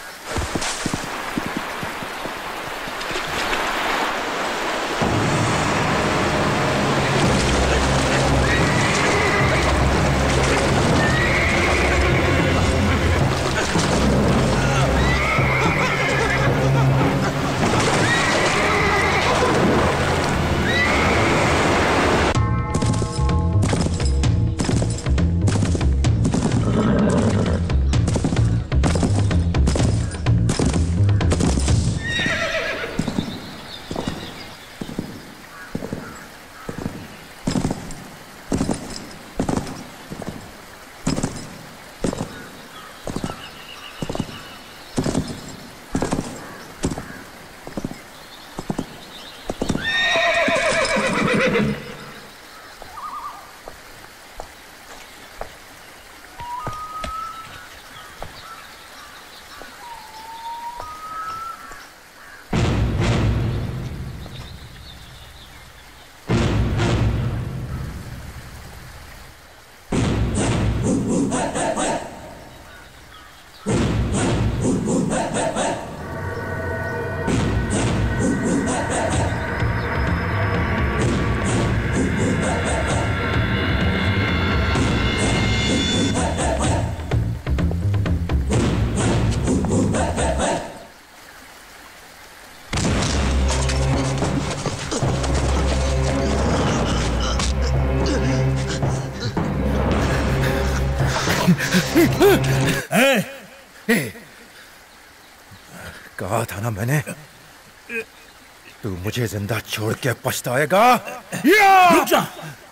कहा था ना मैंने, तू मुझे जिंदा छोड़ के पछताएगा। रुक जा।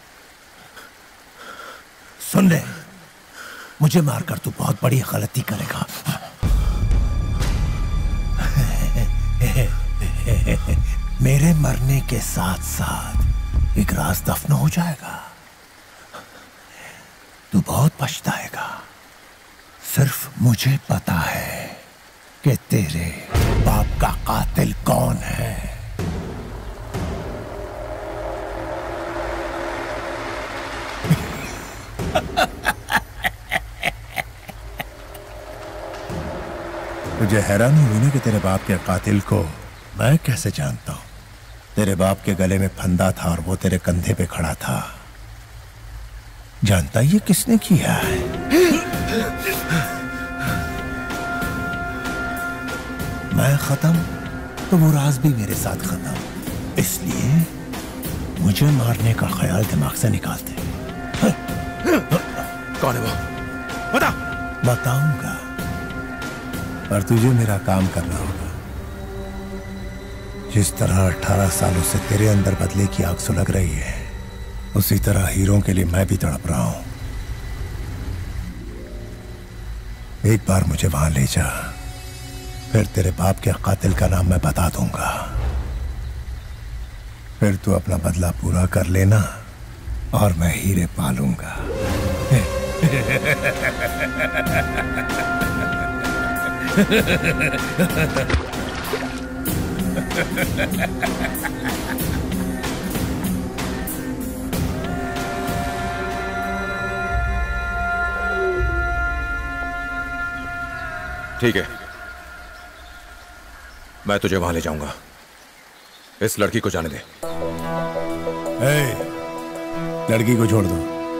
सुन ले, मुझे मारकर तू बहुत बड़ी गलती करेगा। मेरे मरने के साथ साथ एक राज दफन हो जाएगा। तू बहुत पछताएगा। सिर्फ मुझे पता है कि तेरे बाप का कातिल कौन है। तुझे हैरानी हुई ना कि तेरे बाप के कातिल को मैं कैसे जानता हूं? तेरे बाप के गले में फंदा था और वो तेरे कंधे पे खड़ा था। जानता ये किसने किया है? मैं खत्म तो वो राज भी मेरे साथ खत्म। इसलिए मुझे मारने का ख्याल दिमाग से निकाल दे। कौन है वो? बता। बताऊंगा, पर तुझे मेरा काम करना होगा। जिस तरह 18 सालों से तेरे अंदर बदले की आग सुलग रही है, उसी तरह हीरों के लिए मैं भी तड़प रहा हूं। एक बार मुझे वहां ले जा, फिर तेरे बाप के कातिल का नाम मैं बता दूंगा। फिर तू अपना बदला पूरा कर लेना और मैं हीरे पालूंगा। ठीक है, मैं तुझे वहां ले जाऊंगा। इस लड़की को जाने दे। लड़की को छोड़ दो।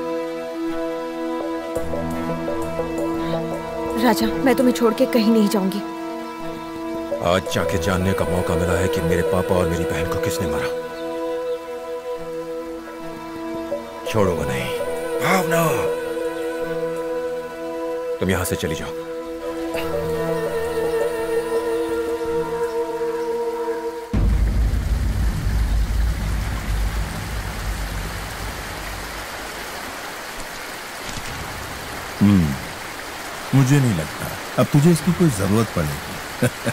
राजा, मैं तुम्हें छोड़ के कहीं नहीं जाऊंगी। आज जाके जानने का मौका मिला है कि मेरे पापा और मेरी बहन को किसने मारा। छोड़ूंगा नहीं। भावना, तुम यहां से चली जाओ। मुझे नहीं लगता अब तुझे इसकी कोई जरूरत पड़ेगी।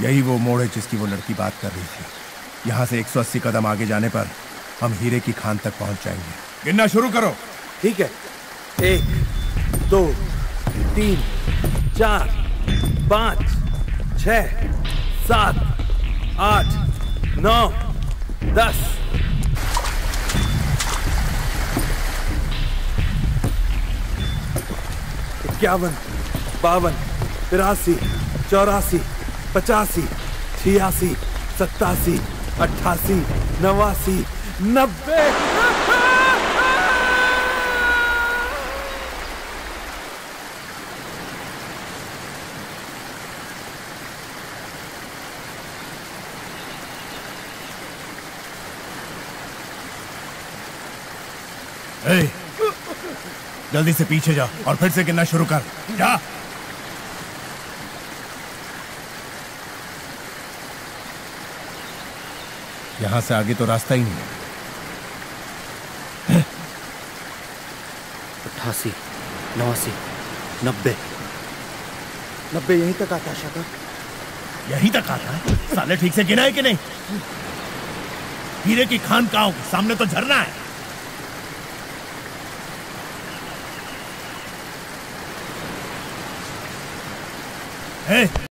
यही वो मोड़ है जिसकी वो लड़की बात कर रही थी। यहाँ से 180 कदम आगे जाने पर हम हीरे की खान तक पहुंच जाएंगे। गिनना शुरू करो। ठीक है। 1 2 3 4 5 6 7 8 9 10। 51 52 83 84 85 86 87 88 89 90। ए, जल्दी से पीछे जा और फिर से गिनना शुरू कर। जा। यहां से आगे तो रास्ता ही नहीं है। 88 89 90 90 यहीं तक आता है शाका। यहीं तक आता है? साले ठीक से गिना है कि नहीं? हीरे की खान कहाँ होगी? सामने तो झरना है। Hey!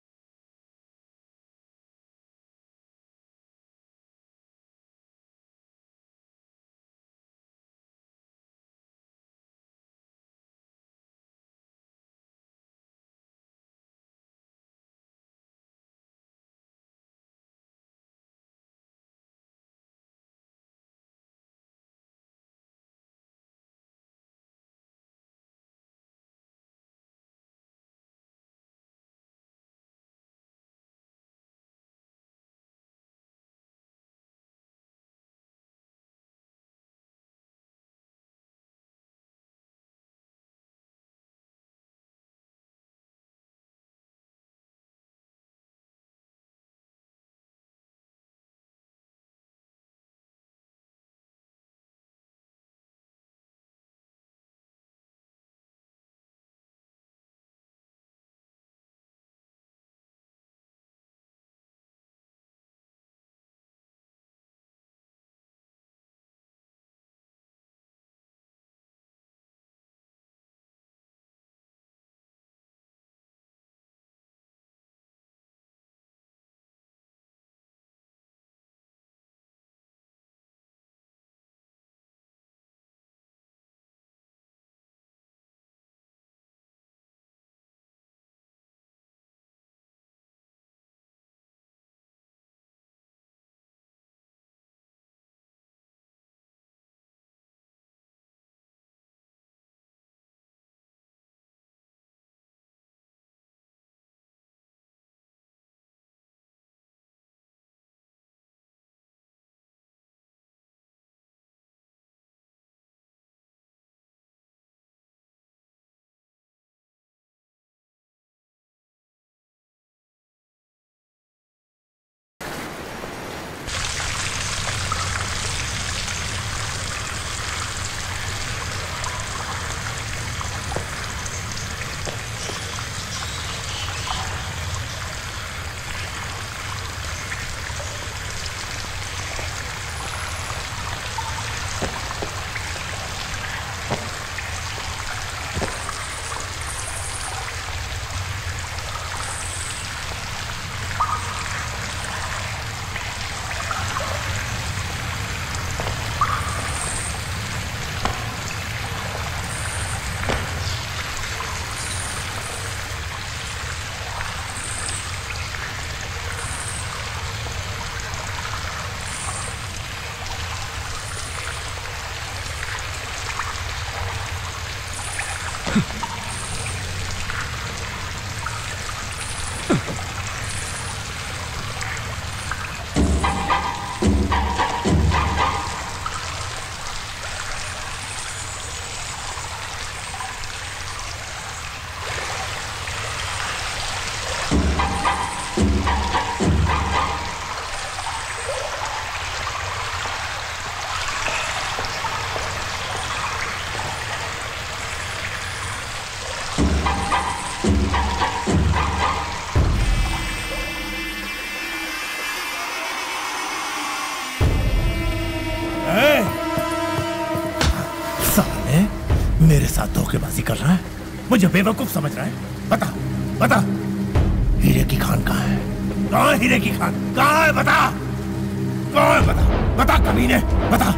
साथ धोखेबाजी कर रहा है, मुझे बेवकूफ समझ रहा है। बता बता, हीरे की खान कहाँ है? कहाँ है हीरे की खान? कहाँ है? बता कहाँ है? बता बता कमीने, बता।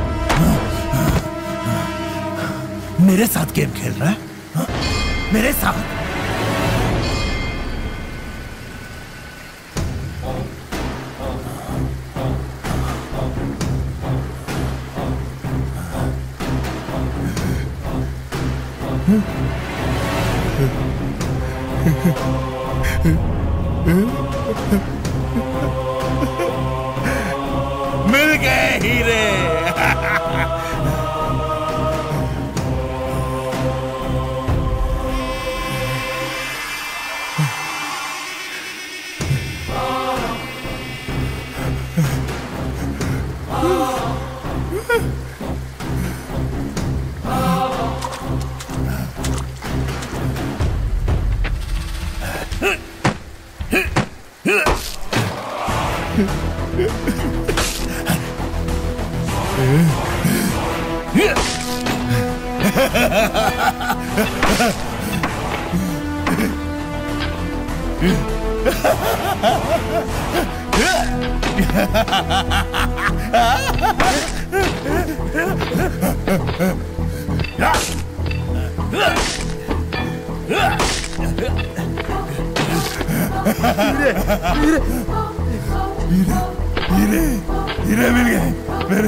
मेरे साथ गेम खेल रहा है? हाँ? मेरे साथ? मिल गए हीरे। हीरे मिल गए मेरे।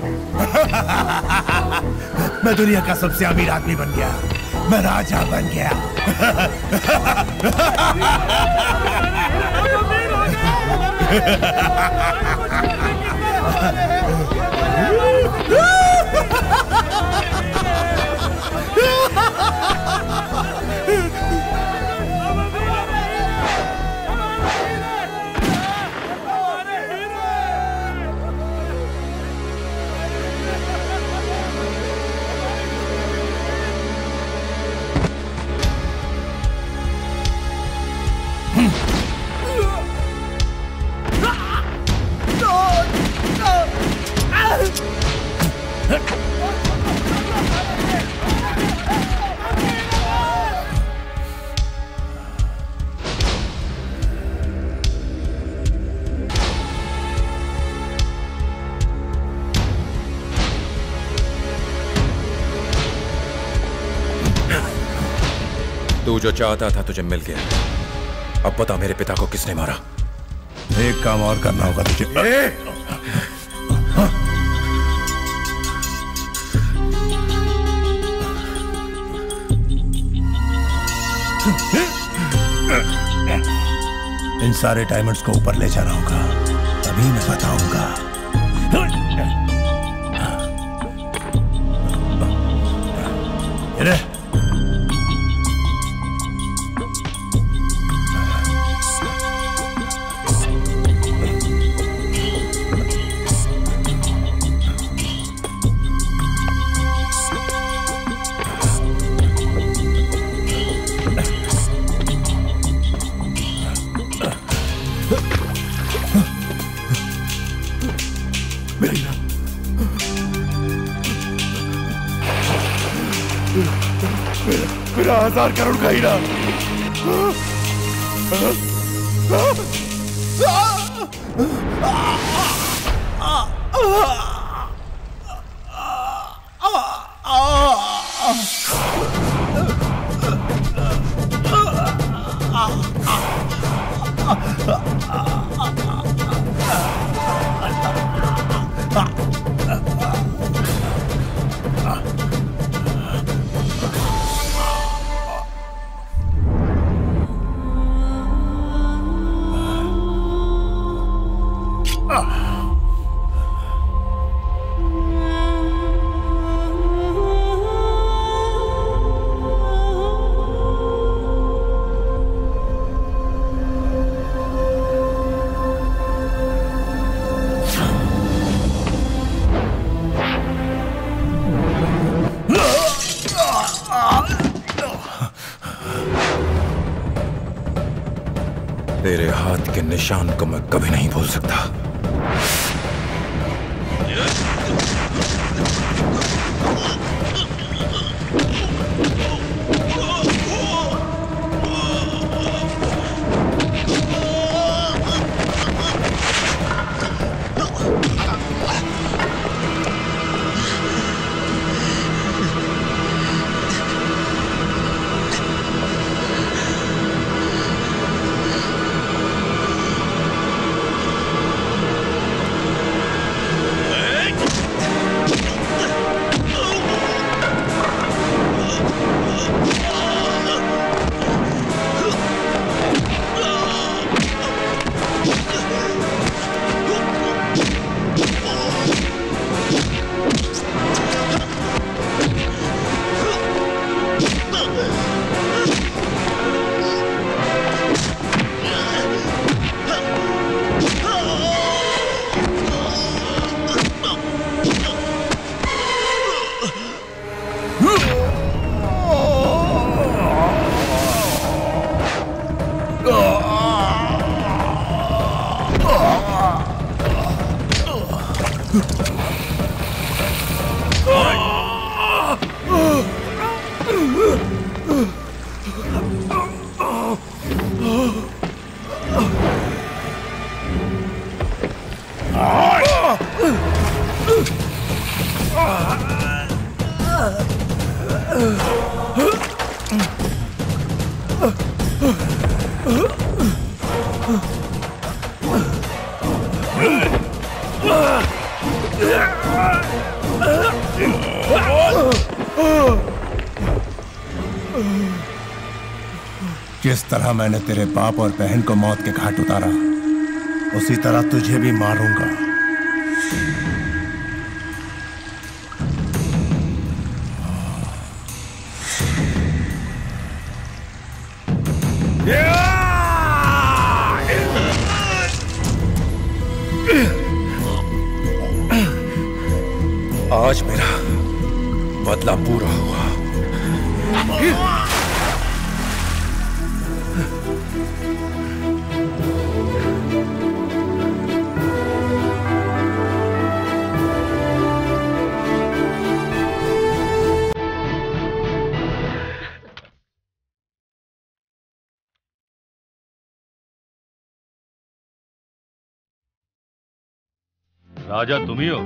मैं दुनिया का सबसे अमीर आदमी बन गया, मैं राजा बन गया। तू जो चाहता था तुझे मिल गया। अब बता मेरे पिता को किसने मारा? एक काम और करना होगा तुझे। इन सारे डायमंड्स को ऊपर ले जाना होगा, तभी मैं बताऊंगा। मेरा 1000 करोड़ का हीरा। तेरे हाथ के निशान को मैं कभी नहीं भूल सकता। जिस तरह मैंने तेरे बाप और बहन को मौत के घाट उतारा, उसी तरह तुझे भी मारूंगा। आज मेरा बदला पूरा हुआ। राजा तुम ही हो?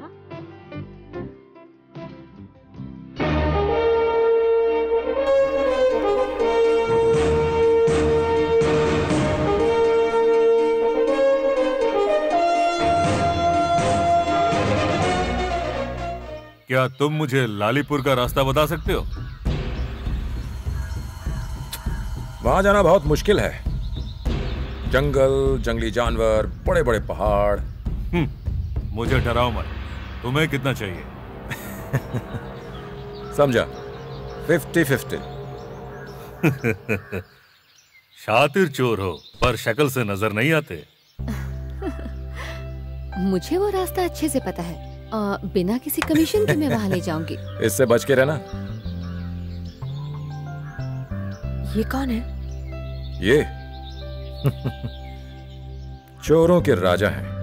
क्या तुम मुझे लालीपुर का रास्ता बता सकते हो? वहां जाना बहुत मुश्किल है। जंगल, जंगली जानवर, बड़े बड़े पहाड़। मुझे डराओ मत। तुम्हें कितना चाहिए? समझा, 50-50। शातिर चोर हो, पर शक्ल से नजर नहीं आते। मुझे वो रास्ता अच्छे से पता है। बिना किसी कमीशन के मैं वहां ले जाऊंगी। इससे बच के रहना। ये कौन है? ये चोरों के राजा हैं।